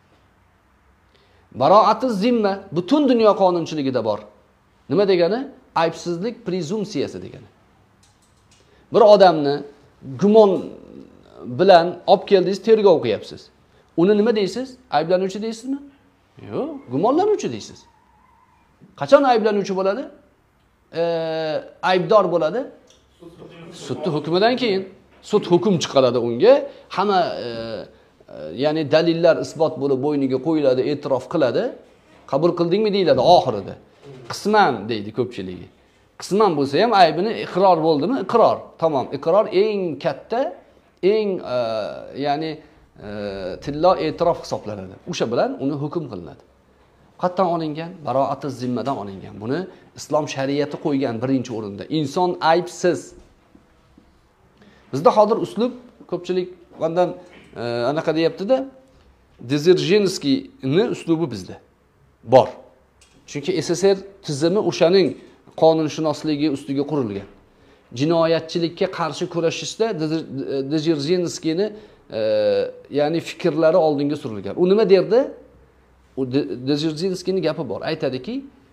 Baroatiz zimma butun dunyo qonunchiligida bor. Nima degani? Aybsizlik prezumsiyasi degani. Bir odamni gumon bilan olib keldingiz, tergov qilyapsiz. Uni nima deysiz? Ayblanuvchi deysizmi? Yo'q, gumonlanuvchi deysiz. Qachon ayblanuvchi bo'ladi? E, aybdor bo'ladi? Sudning hukmidan keyin. Sud hukm chiqaradi unga, hamma e, ya'ni dalillar isbot bo'lib bo'yniga qo'yiladi, e'tirof qiladi. Qabul qildingmi deyiladi oxirida. Qisman deydi ko'pchiligi. Qisman bo'lsa ham aybini iqror bo'ldimi? Iqror. Tamom, iqror eng katta, eng e, ya'ni e, tillo e'tirof hisoblanadi. O'sha bilan uni hukm qilinadi. Qattan olingan, baroatiz zimmadan olingan. Buni islom shariati qo'ygan birinchi o'rinda. Inson aybsiz. Bizda hozir uslub ko'pchilik bundan e, anaqa deyapti-da, Dzержинskiyni uslubi bizda bor. Chunki S S R tizimi o'shaning qonunshunosligi ustiga qurilgan. Jinoyatchilikka qarshi kurashishda Dzержинskiyni e, ya'ni fikrlari oldinga surilgan. U nima derdi? U Dzержинskiyning gapi bor. Aytadiki,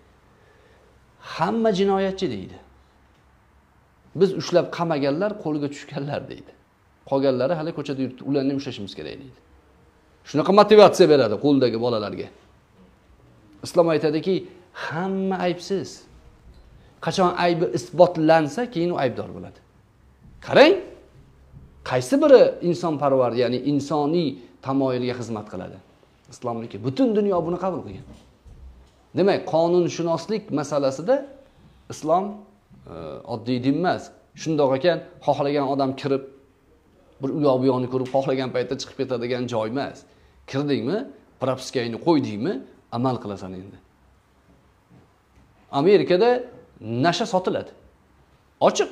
hamma jinoyatchi deydi. Biz ushlab qamaganlar qo'lga tushganlar deydi. Qolganlari hali ko'chada yuribdi, ularni ushlashimiz kerak deydi. Shunaqa motivatsiya beradi qo'ldagi bolalarga. Islom aytadiki, hamma aybsiz. Qachon aybi isbotlansa, keyin u aybdor bo'ladi. Qarang, qaysi biri insonparvar, ya'ni insoniy tamoyilga xizmat qiladi? Islomniki. Butun dunyo buni qabul qilgan. Demak, qonunshunoslik masalasida islom e, oddiy din emas. Shundoq ekan, xohlagan odam kirib, bir u yoq bu yoqni ko'rib, xohlagan paytda chiqib ketadigan joy emas. Kirdingmi, propiskangni qo'ydingmi, amal qilasan endi. Amerikada nasha sotiladi. Ochiq.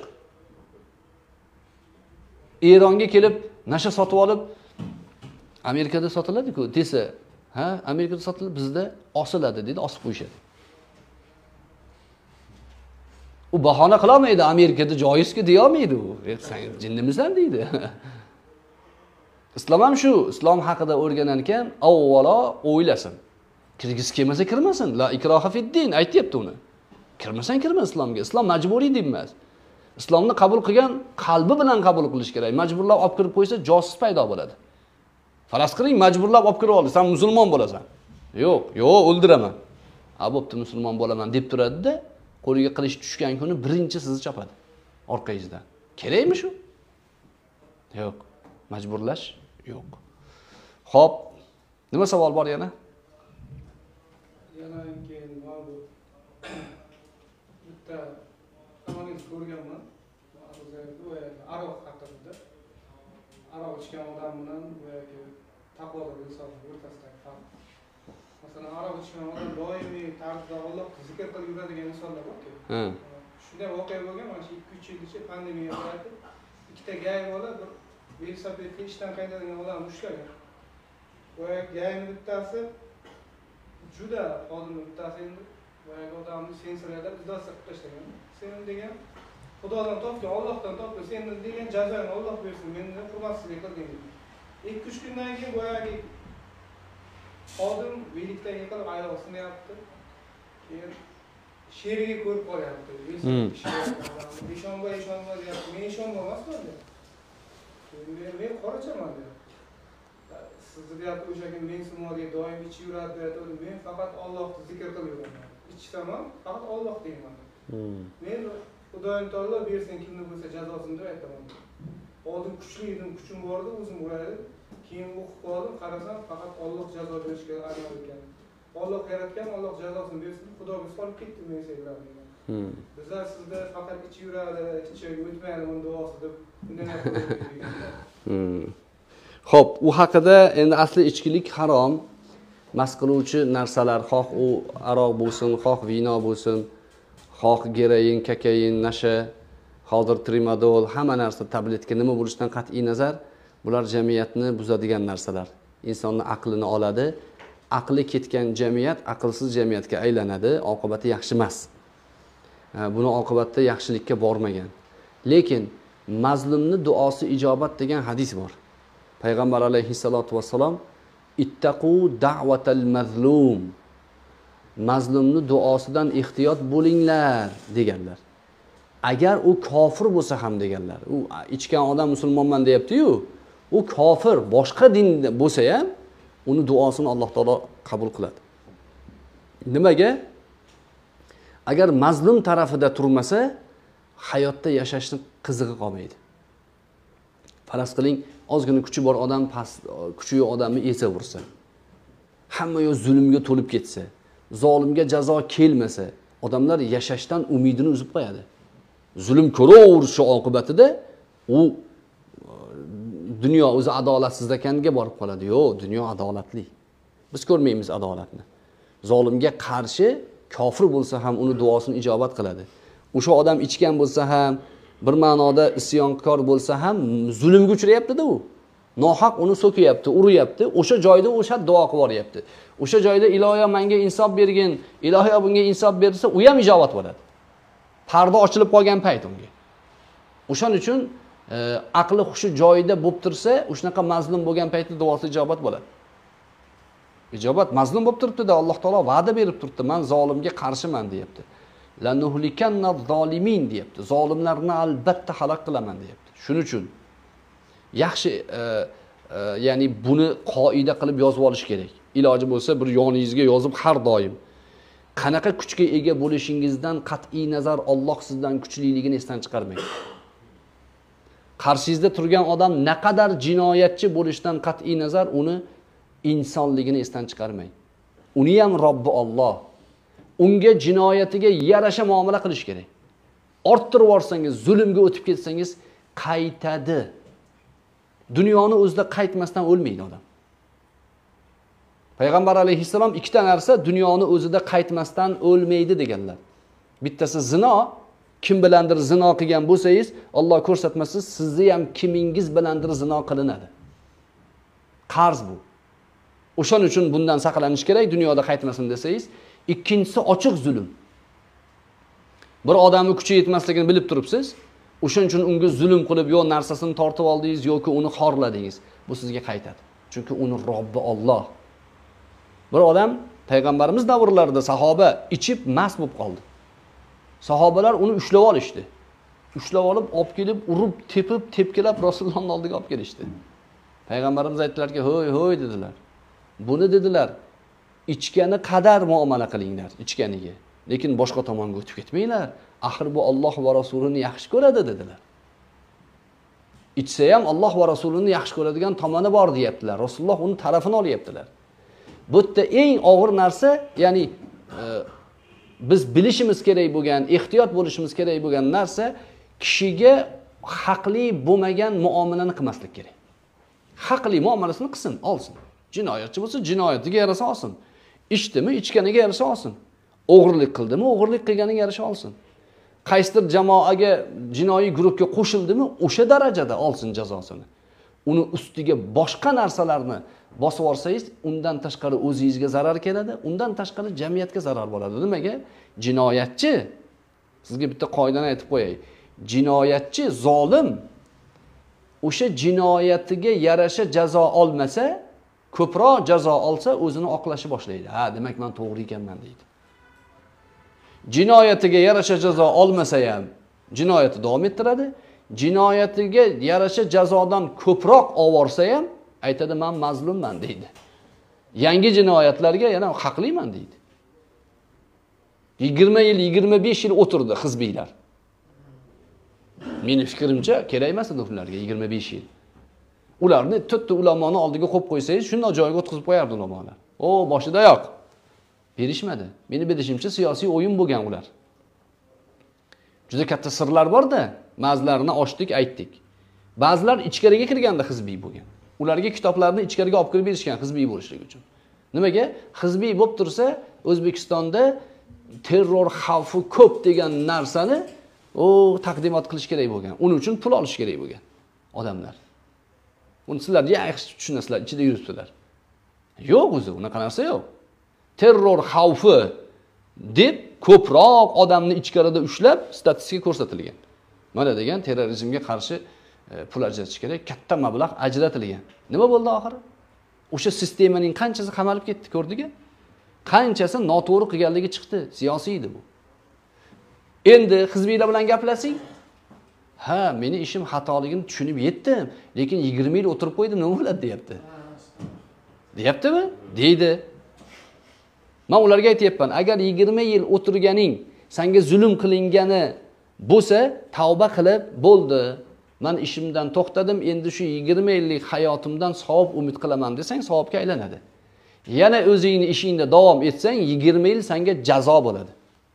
Eronga kelib nasha sotib olib, Amerikada sotiladi-ku, desa, ha, Amerikada sotilib, bizda osiladi deydi, osib qo'yishadi. U bahona qila olmaydi, Amerikada joizki deya olmaydi u. Sen jinnimisan deydi. Islom ham shu, islom haqida o'rganan ekan, avvalo o'ylasin. Kirgisi kelmasa kirmasin. La ikroha fid-din aytibdi uni. Kirmasan kirma islomga. Islom majburiy din emas. Islomni qabul qilgan qalbi bilan qabul qilish kerak. Majburlab olib kirib qo'ysa, josus paydo bo'ladi. Faraz qiling, majburlab olib kirib oldi, sen musulmon bo'lasan. Yo'q, yo'q, o'ldiraman. A bo'pti, musulmon bo'laman deb turadi-da, qo'liga qilich tushgan kuni birinchi sizni chopadi orqangizdan. Kerakmi shu? Yo'q. Majburlash yo'q. Xo'p, nima savol bor yana? Yana keyin bu bitta analiz ko'rganman. Aroq haqida. Aroq ichgan odam bilan yoki taqvodagi inson o'rtasidagi farq. Masalan, aroq ichgan odam doimiy tarzda Alloh zikr qilib yuradigan insonlar bor-ku. Ha. Shunday voqea bo'lgan, mana shu ikki uch yil ichida pandemiya bo'ldi. Ikkita gay bola bir velosipedga ishdan qaytadigan odamni ushlagan. Boya gayning bittasi juda xodim bittasi endi boya odamni sensorlarda izolyatsiya qilib tashlagan. Sen degan Xudodan topgan, Allohdan topgan, sen degan jazoni Alloh bersin, meni hurmatsizlik qilding. ikki uch kundan keyin boyagi xodim velikdan yiqilib oyog'i sinayapti. Keyin sheriga ko'rib qolyapti. Ishonma, ishonma deyapti. Men ishonmayapman dedi. Men men qorachaman dedi. Sizni deyapti, o'sha kun men simoga doim ichib yuradi dedi. Men faqat Allohni zikr qilib yuraman. Ichsam ham faqat Alloh deyman. Men Xudoyim taolo bersin, kimni bo'lsa jazosini deb aytaman. Oldin kuchli edim, kuchim bor edi, o'zim urardim. Keyin o'qib qoldim, qarasam faqat Alloh jazo berishga amal ekan. Alloh yaratgan, Alloh jazosini bersin. Xudoga solib ketdi men sevlarim. Hmm. Bizlar sizda faqat ichib yuradi, ichib o'tmaydi uni duosi deb bunday narsa. Xo'p, u haqida endi asli ichkilik harom. Mast qiluvchi narsalar, xoh u aroq bo'lsin, xoh vino bo'lsin, xoh geroin, kokain, nasha, hozir trimadol, hamma narsa tabletka nima bo'lishidan qat'iy nazar, bular jamiyatni buzadigan narsalar. Insonning aqlini oladi, aqli ketgan jamiyat aqlsiz jamiyatga aylanadi, oqibati yaxshi emas. Buni oqibatda yaxshilikka bormagan. Lekin mazlumni duosi ijobat degan hadis bor. Payg'ambar alayhissalatu vassalom ittaqu da'vatal mazlum. Mazlumni duosidan ehtiyot bo'linglar deganlar. Agar u kofir bo'lsa ham deganlar. U ichgan odam musulmonman deyapti-yu, u kofir, boshqa dinda bo'lsa ham uni duosini Alloh taolo qabul qiladi. Nimaga? Agar mazlum tarafida turmasa, hayotda yashashning qizig'i qolmaydi. Faraz qiling, ozgina kuchi bor odam past, kuchi yo'q odamni esa ursa, hamma yo'q zulmga to'lib ketsa, zolimga jazo kelmasa, odamlar yashashdan umidini uzib qo'yadi. Zulm ko'raverishi oqibatida u dunyo o'zi adolatsiz ekaniga borib qoladi. Yo'q, dunyo adolatli. Biz ko'rmaymiz adolatni. Zolimga qarshi kofir bo'lsa ham uni duosini ijobat qiladi. O'sha odam ichgan bo'lsa ham, bir ma'noda isyonkor bo'lsa ham zulmga uchrayapti-da u. Nohaq uni so'kayapti, uryapti. O'sha joyda o'sha duo qilib boryapti. O'sha joyda ilohiy menga insof bergin, ilohiy bunga insof bersa, u ham ijobat bo'ladi. Parda ochilib qolgan payt unga. O'shaning uchun e, aqli xushi joyida bo'lib tursa, o'shanaqa mazlum bo'lgan paytda duosi ijobat bo'ladi. Ijobat mazlum bo'lib turibdi-da, Alloh taolo va'da berib turibdi, men zolimga qarshiman deyapti. La nuhlikanna zolimin deyapti. Zolimlarni albatta halok qilaman deyapti. Shuning uchun yaxshi e, e, ya'ni buni qoida qilib yozib olish kerak. Iloji bo'lsa bir yoningizga yozib har doim qanaqa kuchga ega bo'lishingizdan qat'iy nazar Alloh sizdan kuchliligini esdan chiqarmang. Qarshingizda turgan odam naqadar jinoyatchi bo'lishidan qat'iy nazar uni insonligini esdan chiqarmang. Uni ham Robbi Alloh. Unga jinoyatiga yarasha muomala qilish kerak. Orttirib yorsangiz, zulmga o'tib ketsangiz qaytadi. Dunyoni o'zida qaytmasdan o'lmaydi odam. Payg'ambar alayhissalom ikkita narsa dunyoni o'zida qaytmasdan o'lmaydi deganlar. Bittasi zino, kim bilandir zino qilgan bo'lsangiz, Alloh ko'rsatmasa, sizni ham kimingiz bilandir zino qilinadi. Qarz bu. O'shaning uchun bundan saqlanish kerak, dunyoda qaytmasin desangiz. Ikkinchisi ochiq zulm. Bir odamning kuchi yetmasligini bilib turibsiz, o'shaning uchun unga zulm qilib, yo narsasini tortib oldingiz yoki uni xorladingiz. Bu sizga qaytadi. Chunki uni Robbi Alloh. Bir odam payg'ambarimiz davrlarida sahoba ichib mast bo'lib qoldi. Sahobalar uni ushlab olishdi. Ushlab olib, olib kelib, urib, tepib, tepkilab Rasulullohning oldiga olib kelishdi. Payg'ambarimiz aytdilarki, "Ho'y, ho'y" dedilar. Buni dedilar, ichgani qadar muomala qilinglar, ichganiga. Lekin boshqa tomonga o'tib ketmanglar. Axir bu Alloh va Rasulini yaxshi ko'radi dedilar. Ichsa ham Alloh va Rasulini yaxshi ko'radigan tomoni bor deyaptilar. Rasululloh uni tarafini olyaptilar. Bu yerda eng og'ir narsa, ya'ni e, biz bilishimiz kerak bo'lgan, ehtiyot bo'lishimiz kerak bo'lgan narsa kishiga haqli bo'lmagan muomalani qilmaslik kerak. Haqli muomalasini qilsin, olsin. Jinoyatchi bo'lsa, jinoyatiga yarasha olsin. Ichdimi, ichganiga yarasha olsin. O'g'irlik qildimi, o'g'irlik qilganiga yarasha olsin. Qaysidir jamoaga, jinoiy guruhga qo'shildimi, o'sha darajada olsin jazosini. Uni ustiga boshqa narsalarni bosib olsangiz, undan tashqari o'zingizga zarar keladi, undan tashqari jamiyatga zarar bo'ladi. Nimaga? Jinoyatchi, sizga bitta qoidani aytib qo'yay. Jinoyatchi, zolim o'sha jinoyatiga yarasha jazo olmasa, ko'proq jazo olsa, o'zini oqlashni boshlaydi. Ha, demak men to'g'ri ekanman deydi. Jinoyatiga yarasha jazo olmasa ham jinoyatni davom ettiradi. Jinoyatiga yarasha jazodan ko'proq olvorsa ham aytadi, men mazlumman deydi. Yangi jinoyatlarga yana haqliman deydi. yigirma yil, yigirma besh yil o'tirdi hizbiylar. Meni fikrimcha kerak emas edi ularga yigirma besh yil. Ularni to'rtta ulamoni oldiga qo'yib qo'ysangiz, shunday joyga o'tkazib qo'yardi ulamolar. O, boshida yo'q. Berishmadi. Meni bilishimcha siyosiy o'yin bo'lgan ular. Juda katta sirlar bor-da, ba'zilarini ochdik, aytdik. Ba'zilar ichkariga kirganda hizbiy bo'lgan. Ularga kitoblarni ichkariga olib kirib berishgan hizbiy bo'lishlik uchun. Nimaga? Hizbiy bo'lib tursa, O'zbekistonda terror xavfi ko'p degan narsani o taqdimot qilish kerak bo'lgan. Uning uchun pul olish kerak bo'lgan odamlar. Buni sizlar yaxshi tushunasizlar, ichida yuribsizlar. Yo'q o'zi, unaqa narsa yo'q. Terror xavfi deb ko'proq odamni ichkarida ushlab statistika ko'rsatilgan. Mana degan terrorizmga qarshi pul ajratish kerak, katta mablag' ajratilgan. Nima bo'ldi oxiri? O'sha sistemaning qanchasi qamalib ketdi, ko'rdingmi? Qanchasi noto'g'ri qilganligi chiqdi, siyosiy edi bu. Endi hizbiylar bilan gaplashing. Ha, meni ishim xatoligini tushunib yetdim, lekin yigirma yil o'tirib qo'ydim, nima bo'ladi deyapti. Deyaptimi? Deydi. Men ularga aytayapman, agar yigirma yil o'tirganing, senga zulm qilingani bo'lsa, tavba qilib bo'ldi. Men ishimdan to'xtadim, endi shu yigirma yillik hayotimdan savob umid qilaman desang, savobga aylanadi. Yana o'zingni ishingda davom etsang, yigirma yil senga jazo bo'ladi.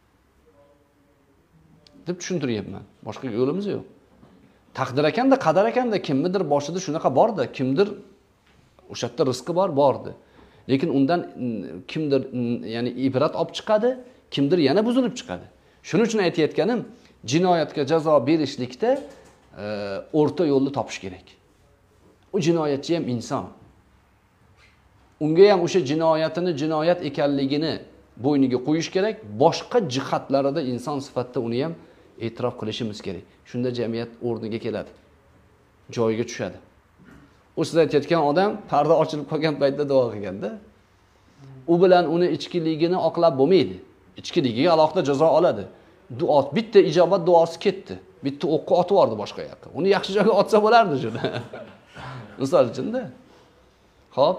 deb tushuntiryapman. Boshqa yo'limiz yo'q. Taqdir ekanda, qadar ekanda kimnidir boshida shunaqa bordi, kimdir o'sha yerda rizqi bor, bordi. Lekin undan kimdir ya'ni ibrat olib chiqadi, kimdir yana buzilib chiqadi. Shuning uchun aytayotganim, jinoyatga jazo berishlikda o'rta yo'lni topish kerak. U jinoyatchi ham inson. Unga ham o'sha jinoyatini jinoyat ekanligini bo'yniga qo'yish kerak, boshqa jihatlarida inson sifatida uni ham e'tirof qilishimiz kerak. Shunda jamiyat o'rniga keladi. Joyiga tushadi. O siz aytayotgan odam parda ochilib qolgan paytda duo qilganda, u bilan uni ichkiligini oqlab bo'lmaydi. Ichkiligiga alohida jazo oladi. Duo, bitta ijobat duosi ketdi. Bitta o'qqa otib yordi boshqa yoqqa. Uni yaxshi joyga otsa bo'lardi shuni. Misol uchun-da. Xo'p.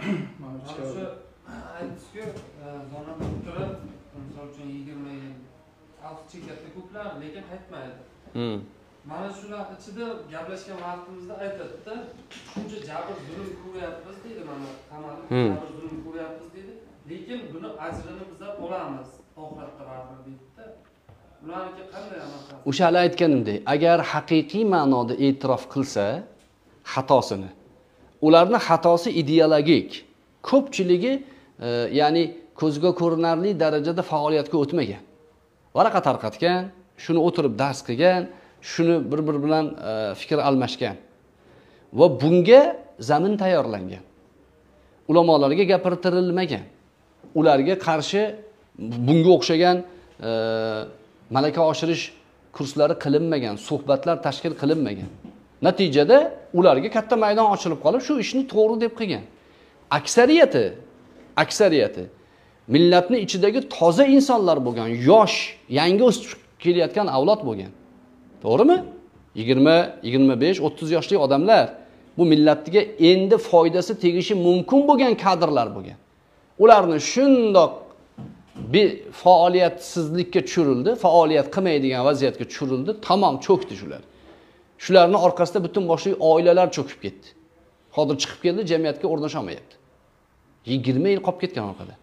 O'sha aytishga zonadan turib, misol uchun yigirma yil alf chekatda ko'plar, lekin qaytmaydi. Hmm. Mana shular ichida gaplashgan vaqtimizda aytadi-da, shuncha jabr zulm ko'ryapmiz deydi, mana qamalib jabr zulm ko'ryapmiz deydi. Lekin buni ajrini biz olamiz, oxiratda baribir deydi-da. Ularga qanday amal qiladi? O'sha hali aytganimdek, agar haqiqiy ma'noda e'tirof qilsa xatosini, ularning xatosi ideologik, ko'pchiligi e, ya'ni ko'zga ko'rinarli darajada faoliyatga o'tmagan. Varaqa tarqatgan, shuni o'tirib dars qilgan, shuni bir-bir bilan e, fikr almashgan va bunga zamin tayyorlangan. Ulamolarga gapirtirilmagan. Ularga qarshi bunga o'xshagan e, malaka oshirish kurslari qilinmagan, suhbatlar tashkil qilinmagan. Natijada ularga katta maydon ochilib qolib, shu ishni to'g'ri deb qilgan. Aksariyati, aksariyati millatning ichidagi toza insonlar bo'lgan, yosh, yangi o'sib kelayotgan avlod bo'lgan. To'g'rimi? yigirma, yigirma besh, o'ttiz yoshli odamlar bu millatga endi foydasi tegishi mumkin bo'lgan kadrlar bo'lgan. Ularni shundoq bir faoliyatsizlikka tushirildi, faoliyat qilmaydigan vaziyatga tushirildi, tamom cho'kdi shular. Shularning orqasida butun boshli oilalar cho'kib ketdi. Hozir chiqib keldi, jamiyatga o'rnasha olmayapti. yigirma yil qolib ketgan orqada.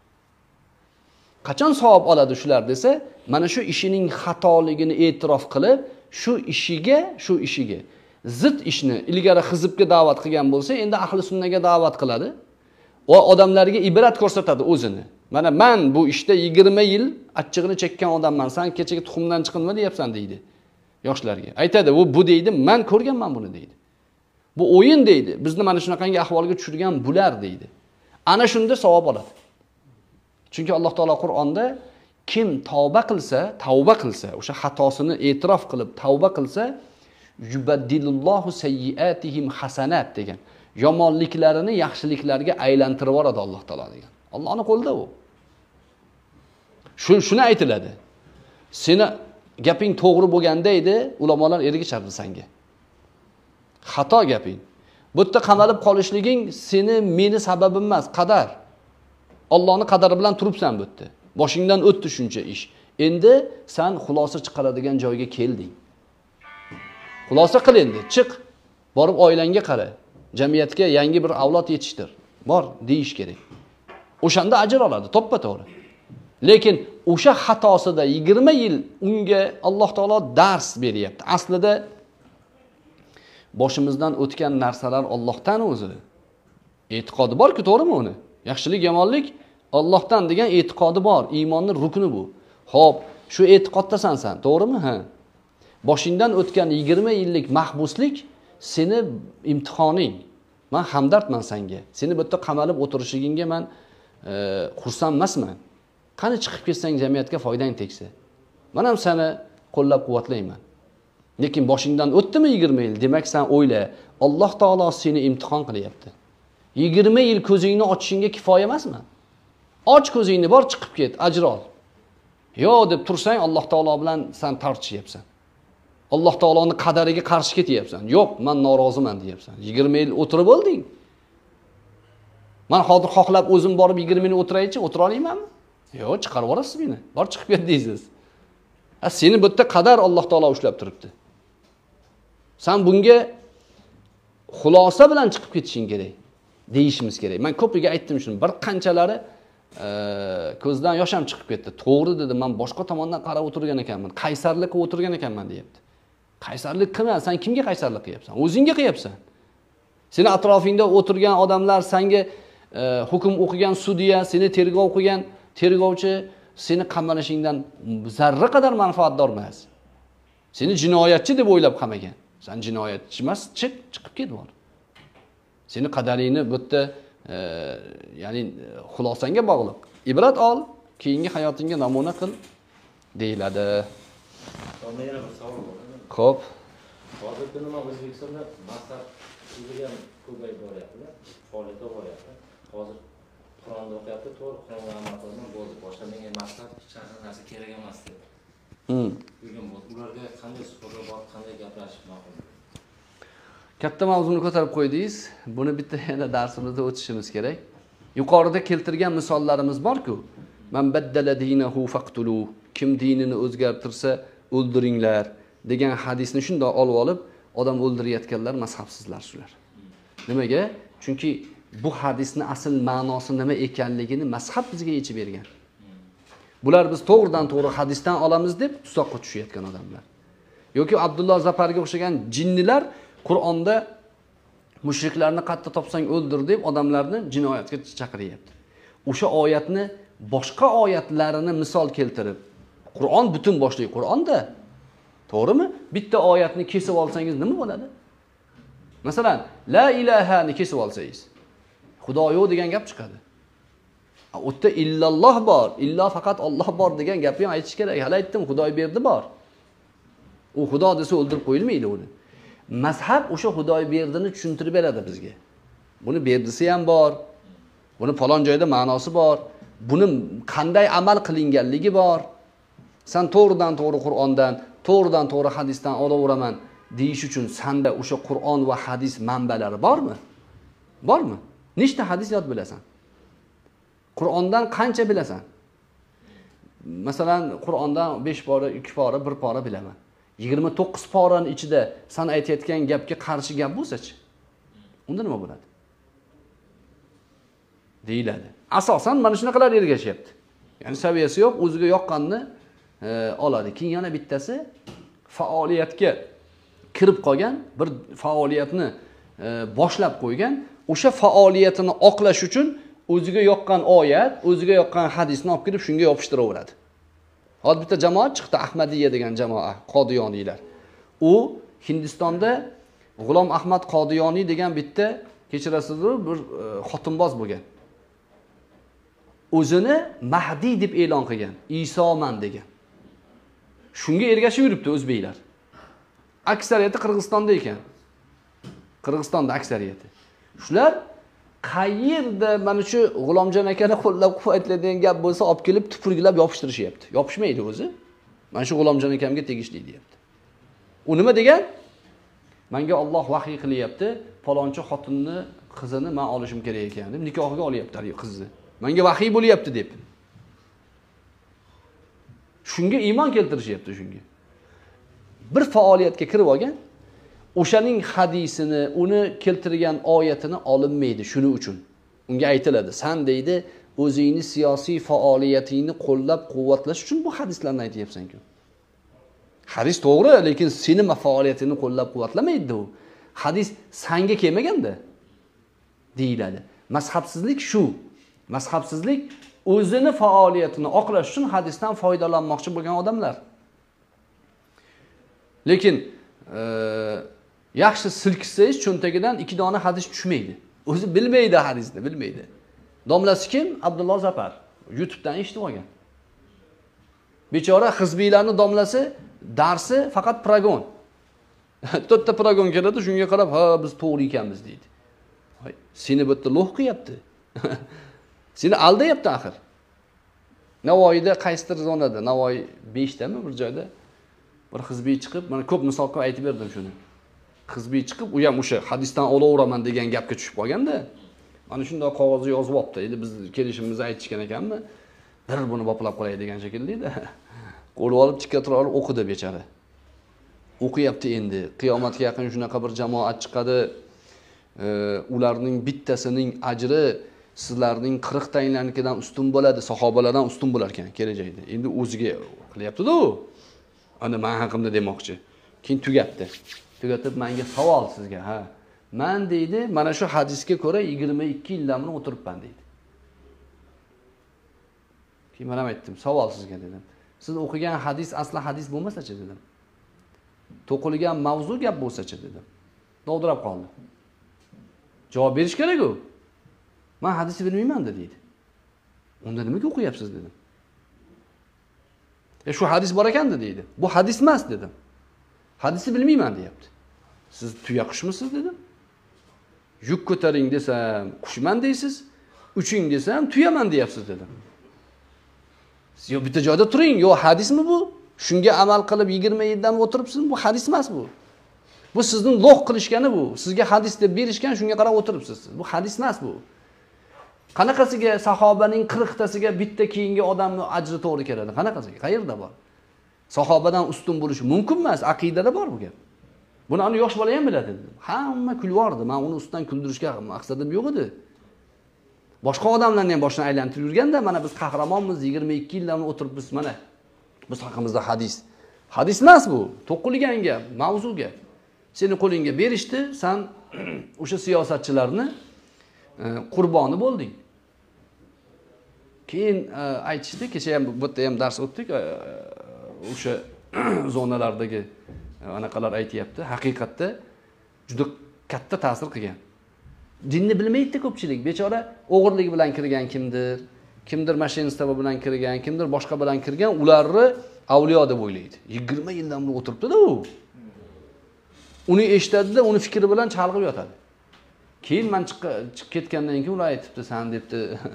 Qachon savob oladi shular desa, mana shu ishining xatoligini e'tirof qilib, shu ishiga, shu ishiga zid ishni ilgari hizbga da'vat qilgan bo'lsa, endi ahli sunnaga da'vat qiladi va odamlarga ibrat ko'rsatadi o'zini. Mana men bu ishda yigirma yil achchig'ini chekkan odamman. Sen kechaga tuxumdan chiqib nima deyapsan deydi yoshlarga. Aytadi, "Bu bu deydi, men ko'rganman buni" deydi. Bu o'yin deydi. Bizni mana shunaqangi ahvolga tushirgan bular deydi. Ana shunda savob oladi. Chunki Alloh taolo Qur'onda kim tavba qilsa, tavba qilsa, o'sha xatosini e'tirof qilib tavba qilsa, yubaddilullohu sayyiatihim hasanat degan. Yomonliklarini yaxshiliklarga aylantirib yuboradi Alloh taolo degan. Allohning qo'lida u. Shu shuni aytiladi. Seni gaping to'g'ri bo'lganda edi, ulamolar ergishardi senga. Xato gaping. Bu yerda qamalib qolishliging seni meni sababim emas, qadar. Allohning qadari bilan turibsan bu yerda. Boshingdan o'tdi shuncha ish. Endi sen xulosa chiqaradigan joyga kelding. Xulosa qil endi, chiq. Borib oilangga qara. Jamiyatga yangi bir avlod yetishtir. Bor, deyish kerak. O'shanda ajr oladi, to'ppa-to'g'ri. Lekin o'sha xatosida yigirma yil unga Alloh taolo dars beryapti. Aslida boshimizdan o'tgan narsalar Allohdan o'zi. E'tiqodi bor-ku, to'g'rimi uni? Yaxshilik, yomonlik Allohdan degan e'tiqodi bor. Iymonning rukni bu. Xo'p, shu e'tiqoddasan sen, to'g'rimi? Ha. Boshingdan o'tgan yigirma yillik mahbuslik seni imtihoning. Men hamdardman senga. Seni bu yerda qamalib o'tirishingga men e, xursand emasman. Qani chiqib ketsang jamiyatga foydang tegsa. Men ham seni qo'llab-quvvatlayman. Lekin boshingdan o'tdimi yigirma yil? Demak sen o'yla, Alloh taolo seni imtihon qilyapti. yigirma yil ko'zingni ochishingga kifoya emasmi? Och ko'zingni, bor chiqib ket, ajr ol. Yo'q deb tursang Alloh taolo bilan sen tartishayapsan. Alloh taoloning qadariga qarshi ketyapsan. Yo'q, men noroziman deyapsan. yigirma yil o'tirib olding. Men hozir xohlab o'zim borib yigirma yil o'tiraychi, o'tira olmaymanmi? Yo'q, chiqarib yuborasiz meni. Bor chiqib ket deysiz. Ha, seni bu yerda qadar Alloh taolo ushlab turibdi. Sen bunga xulosa bilan chiqib ketishing kerak, deyishimiz kerak. Men ko'piga aytdim shuni. Bir qanchalari e, ko'zdan yosh ham chiqib ketdi. To'g'ri dedi, men boshqa tomondan qarab o'tirgan ekanman. Qaysarlik qilib o'tirgan ekanman deyapti. Qaysarlik qilma, sen kimga qaysarlik qilyapsan? O'zingga qilyapsan. Seni atrofingda o'tirgan odamlar senga e, hukm o'qigan sudya, seni tergov qilgan tergovchi seni qamalishingdan zarra qadar manfaatdor emas. Seni jinoyatchi deb o'ylab qamagan. Sen jinoyatchi emas, chiq, chiqib ket bor. Seni qadaringni bu yerda e, ya'ni xulosanga bog'liq. Ibrat ol, keyingi hayotingga namuna qil deyiladi. Yana bir savol bor. Xo'p. Hozirgi nima O'zbekistonda mazhab tuzilgan ko'payib boryapti, faoliyat bo'lyapti. Hozir Qur'onni o'qiyapti, to'g'ri Qur'onga amal qilgan bo'ldi. Boshqa menga mazhab hech narsa kerak emas deb. Hmm. Degan bo'ldi. Ularga qanday suhbatga borib, qanday gaplashib ma'qul? Katta mavzuni ko'tarib qo'ydingiz. Buni bitta yana darsimizda o'tishimiz kerak. Yuqorida keltirgan misollarimiz bor-ku. Man baddala dinahu faqtulu. Kim dinini o'zgartirsa o'ldiringlar degan hadisni shunday olib olib, odam o'ldirayotganlar mazhabsizlar shular. Nimaga? Chunki bu hadisning asl ma'nosi nima ekanligini mazhab bizga yechib bergan. Bular biz to'g'ridan to'g'ri hadisdan olamiz deb tuzoqqa tushayotgan odamlar. Yoki Abdulloh Zafarga o'xshagan jinnilar Qur'onda mushriklarni qatta topsang o'ldir deb odamlarni jinoyatga chaqiryapti. O'sha oyatni boshqa oyatlarini misol keltirib, Qur'on butun boshli Qur'onda, to'g'rimi? Bitta oyatni kesib olsangiz nima bo'ladi? Masalan, la ilahani kesib olsangiz, Xudo yo'q degan gap chiqadi. U yerda illalloh bor, illo faqat Alloh bor degan gapni ham aytish kerak. Hali aytdim, Xudo berdi bor. U Xudo desa o'ldirib qo'yilmaydi uni. Mazhab o'sha Xudo berdini tushuntirib beradi bizga. Buni berdisi ham bor. Buni falon joyda ma'nosi bor. Buni qanday amal qilinganligi bor. Sen to'g'ridan to'g'ri Qur'ondan, to'g'ridan to'g'ri hadisdan olaveraman deyish uchun senda o'sha Qur'on va hadis manbalari bormi? Bormi? Nechta hadis yod bilasan? Qur'ondan qancha bilasan? Masalan, Qur'ondan besh pora, ikki pora, bir pora bilaman. yigirma to'qqiz poraning ichida sen aytayotgan gapga qarshi gap bo'lsa-chi? Unda nima bo'ladi? Deyiladi. Asosan mana shunaqalar ergashyapti. Ya'ni saviyasi yo'q, o'ziga yoqqanni e, oladi. Keyin yana bittasi faoliyatga kirib qolgan, bir faoliyatni e, boshlab qo'ygan, o'sha faoliyatini oqlash uchun o'ziga yoqqan oyat, o'ziga yoqqan hadisni olib kirib shunga yopishtiraveradi. Hozir bitta jamoat chiqdi, Ahmadiyya degan jamoa, Qodiyoniylar. U Hindistonda G'ulom Ahmad Qodiyoniy degan bitta kechirasizlar bir e, xotinboz bo'lgan. O'zini Mahdi deb e'lon qilgan, Isoman degan. Shunga ergashib yuribdi o'zbeklar. Aksariyati Qirg'izistonda ekan. Qirg'izistonda aksariyati. Shular qayerda mana shu G'ulomjon akani qo'llab-quvvatlaydigan gap bo'lsa, olib kelib tupurgilab yopishtirishyapti. Yopishmaydi o'zi. Mana shu G'ulomjon akamga tegishli deyapti. U nima degan? Menga Alloh vahiy qilyapti, falonchi xotinni, qizini men olishim kerak ekan deb nikohiga olyapti qizni. Menga vahiy bo'lyapti deb. Shunga iymon keltirishyapti shunga. Bir faoliyatga kirib olgan, o'shaning hadisini, uni keltirgan oyatini olinmaydi shuning uchun. Unga aytiladi, sen deydi, o'zingni siyosiy faoliyatingni qo'llab-quvvatlash uchun bu hadislarni aytyapsan-ku. Hadis to'g'ri, lekin sening faoliyatingni qo'llab-quvvatlamaydi u. Hadis senga kelmaganda deyiladi. Mazhabsizlik shu. Mazhabsizlik o'zini faoliyatini oqlash uchun hadisdan foydalanmoqchi bo'lgan odamlar. Lekin e, Yaxshi silkisangiz cho'ntagidan ikki dona hadis tushmaydi. O'zi bilmaydi hadisni, bilmaydi. Domlasi kim? Abdulloh Zafar. YouTube'dan eshitib olgan. Bechora hizbiylarning domlasi darsi faqat progon. To'rtta progon keladi, shunga qarab, ha, biz to'g'ri ekanmiz deydi. Voy, seni bitta loh qilyapti. Seni aldayapti axir. Navoiyda qaysidir zonada, Navoiy besh tami bir joyda bir hizbiy chiqib, mana ko'p misol qilib aytib berdim shuni. Hizbiy chiqib, u ham o'sha hadisdan olaveraman degan gapga tushib qolganda, mana shunday qog'ozga yozib olibdi. Endi biz kelishimizni aytishgan ekanmi? Bir buni boplab qo'yay degan shekilli-da. Qo'lib olib tikka turib olib o'qidi bechara. O'qiyapti endi. Qiyomatga yaqin shunaqa bir jamoat chiqadi. Ularning bittasining ajri sizlarning qirq tayinlarnikidan ustun bo'ladi, sahobalardan ustun bo'lar ekan kelajakda. Endi o'ziga qilyapti-da u. Ana men haqimda demoqchi. Keyin tugatdi. Tugatib menga savol sizga, ha. Men deydi, mana shu hadisga ko'ra yigirma ikki yildan beri o'tiribman deydi. Keyin men ham aytdim, savol sizga dedim. Siz o'qigan hadis asli hadis bo'lmasa-chi dedim. To'qilgan mavzu gap bo'lsa-chi dedim. Dovdirab qoldi. Javob berish kerak-ku. Men hadisni bilmayman deydi. Unda nimaga o'qiyapsiz dedim. E shu hadis bor ekanda deydi. Bu hadis emas dedim. Hadisni bilmayman deyapti. Siz tuya qushmisiz dedim. Yuk ko'taring desam, qushman deysiz. Uching desam, tuyaman deyapsiz dedim. Siz yo bitta joyda turing, yo hadismi bu? Shunga amal qilib yigirma yildan o'tiribsiz, bu hadis emas bu. Bu sizning loh qilishgani bu. Sizga hadis deb berishgan, shunga qarab o'tiribsiz. Bu hadis emas bu. Qanaqasiga sahobaning qirq tasiga bitta keyingi odamning ajri to'g'ri keladi? Qanaqasiga? Qayerda bor? Sahobadan ustun bo'lishi mumkin emas, aqidada bor bu gap. Buni ani yosh bola ham biladi dedim. Hamma kulvordi. Men uni ustidan kuldirishga maqsadim yo'q edi. Boshqa odamlarni ham boshdan aylantirib yurganda, mana biz qahramonmiz, yigirma ikki yildan o'tiribmiz, mana biz haqimizda hadis. Hadis emas bu. To'qilgan gap, mavzu gap. Seni qo'lingga berishdi, sen o'sha siyosatchilarni qurboni bo'lding. Keyin aytishdi, kecha ham bu yerda ham dars o'tdik, o'sha zonalardagi anaqalar aytayapti. Haqiqatda juda katta ta'sir qilgan. Dinni bilmaydi ko'pchilik. Bechora o'g'irlik bilan kirgan kimdir, kimdir mashinista bilan kirgan, kimdir boshqa bilan kirgan, ularni avliyo deb o'ylaydi. yigirma yildan beri o'tiribdi-da u. Uni eshitadi-da, uni fikri bilan chalg'ib yotadi. Keyin men chiqib ketgandan keyin ular aytibdi, "Sen debdi,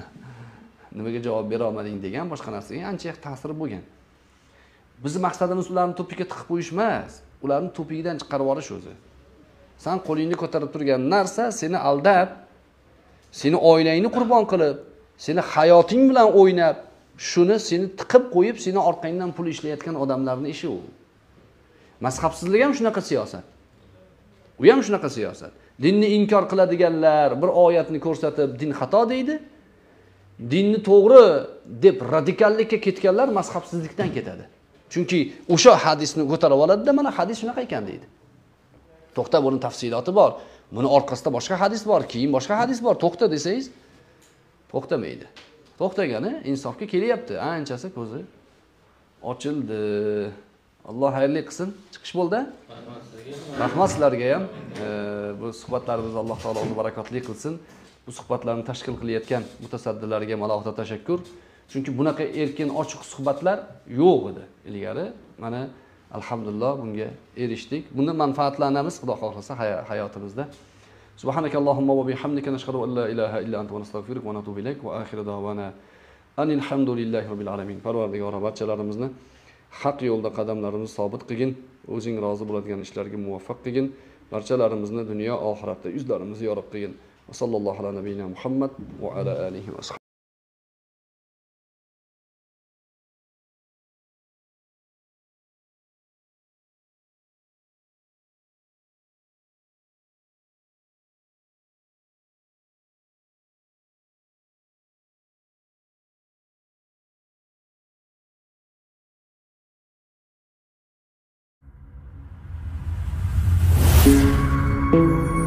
nimaga javob bera olmading" degan boshqa narsaga ancha ta'sir bo'lgan. Bizning maqsadimiz ularni to'piga tiqib qo'yish emas, ularni to'pigidan chiqarib yuborish o'zi. Sen qo'lingni ko'tarib turgan narsa seni aldab, seni oilangni qurbon qilib, seni hayoting bilan o'ynab, shuni seni tiqib qo'yib, seni orqangdan pul ishlayotgan odamlarning ishi u. Mazhabsizlik ham shunaqa siyosat. U ham shunaqa siyosat. Dinni inkor qiladiganlar bir oyatni ko'rsatib din xato deydi. Dinni to'g'ri deb radikallikka ketganlar mazhabsizlikdan ketadi. Chunki o'sha hadisni ko'tarib oladi-da, mana hadis shunaqa ekan deydi. To'xta, buning tafsiloti bor. Buni orqasida boshqa hadis bor, keyin boshqa hadis bor. To'xta desangiz, to'xtamaydi. To'xtagani insofga kelyapti. Anchasi ko'zi ochildi. Alloh xayrli qilsin. Chiqish bo'ldi. Rahmat sizlarga ham. Bu suhbatlarimiz Alloh taolo uni barakotli qilsin. Bu suhbatlarni tashkil qilayotgan mutasaddilarga alohida tashakkur. Chunki bunaqa erkin, ochiq suhbatlar yo'q edi ilgari. Mana alhamdulillah bunga erishdik. Bundan manfaatlanamiz, Xudo xohlasa hayotimizda. Subhanakallohumma va bihamdika nashhadu an la ilaha illa anta va nastagfiruka va natubu ilayk va axiru davana anil hamdulillahi robbil alamin. Parvardigor, barchalarimizni haq yo'lda qadamlarimizni sobit qilgin, o'zing rozi bo'ladigan ishlarga muvaffaq qilgin. Barchalarimizni dunyo oxiratda yuzlarimizni yorib qilgin. Va sallallohu ala nabiyina Muhammad va ala alihi va Thank you.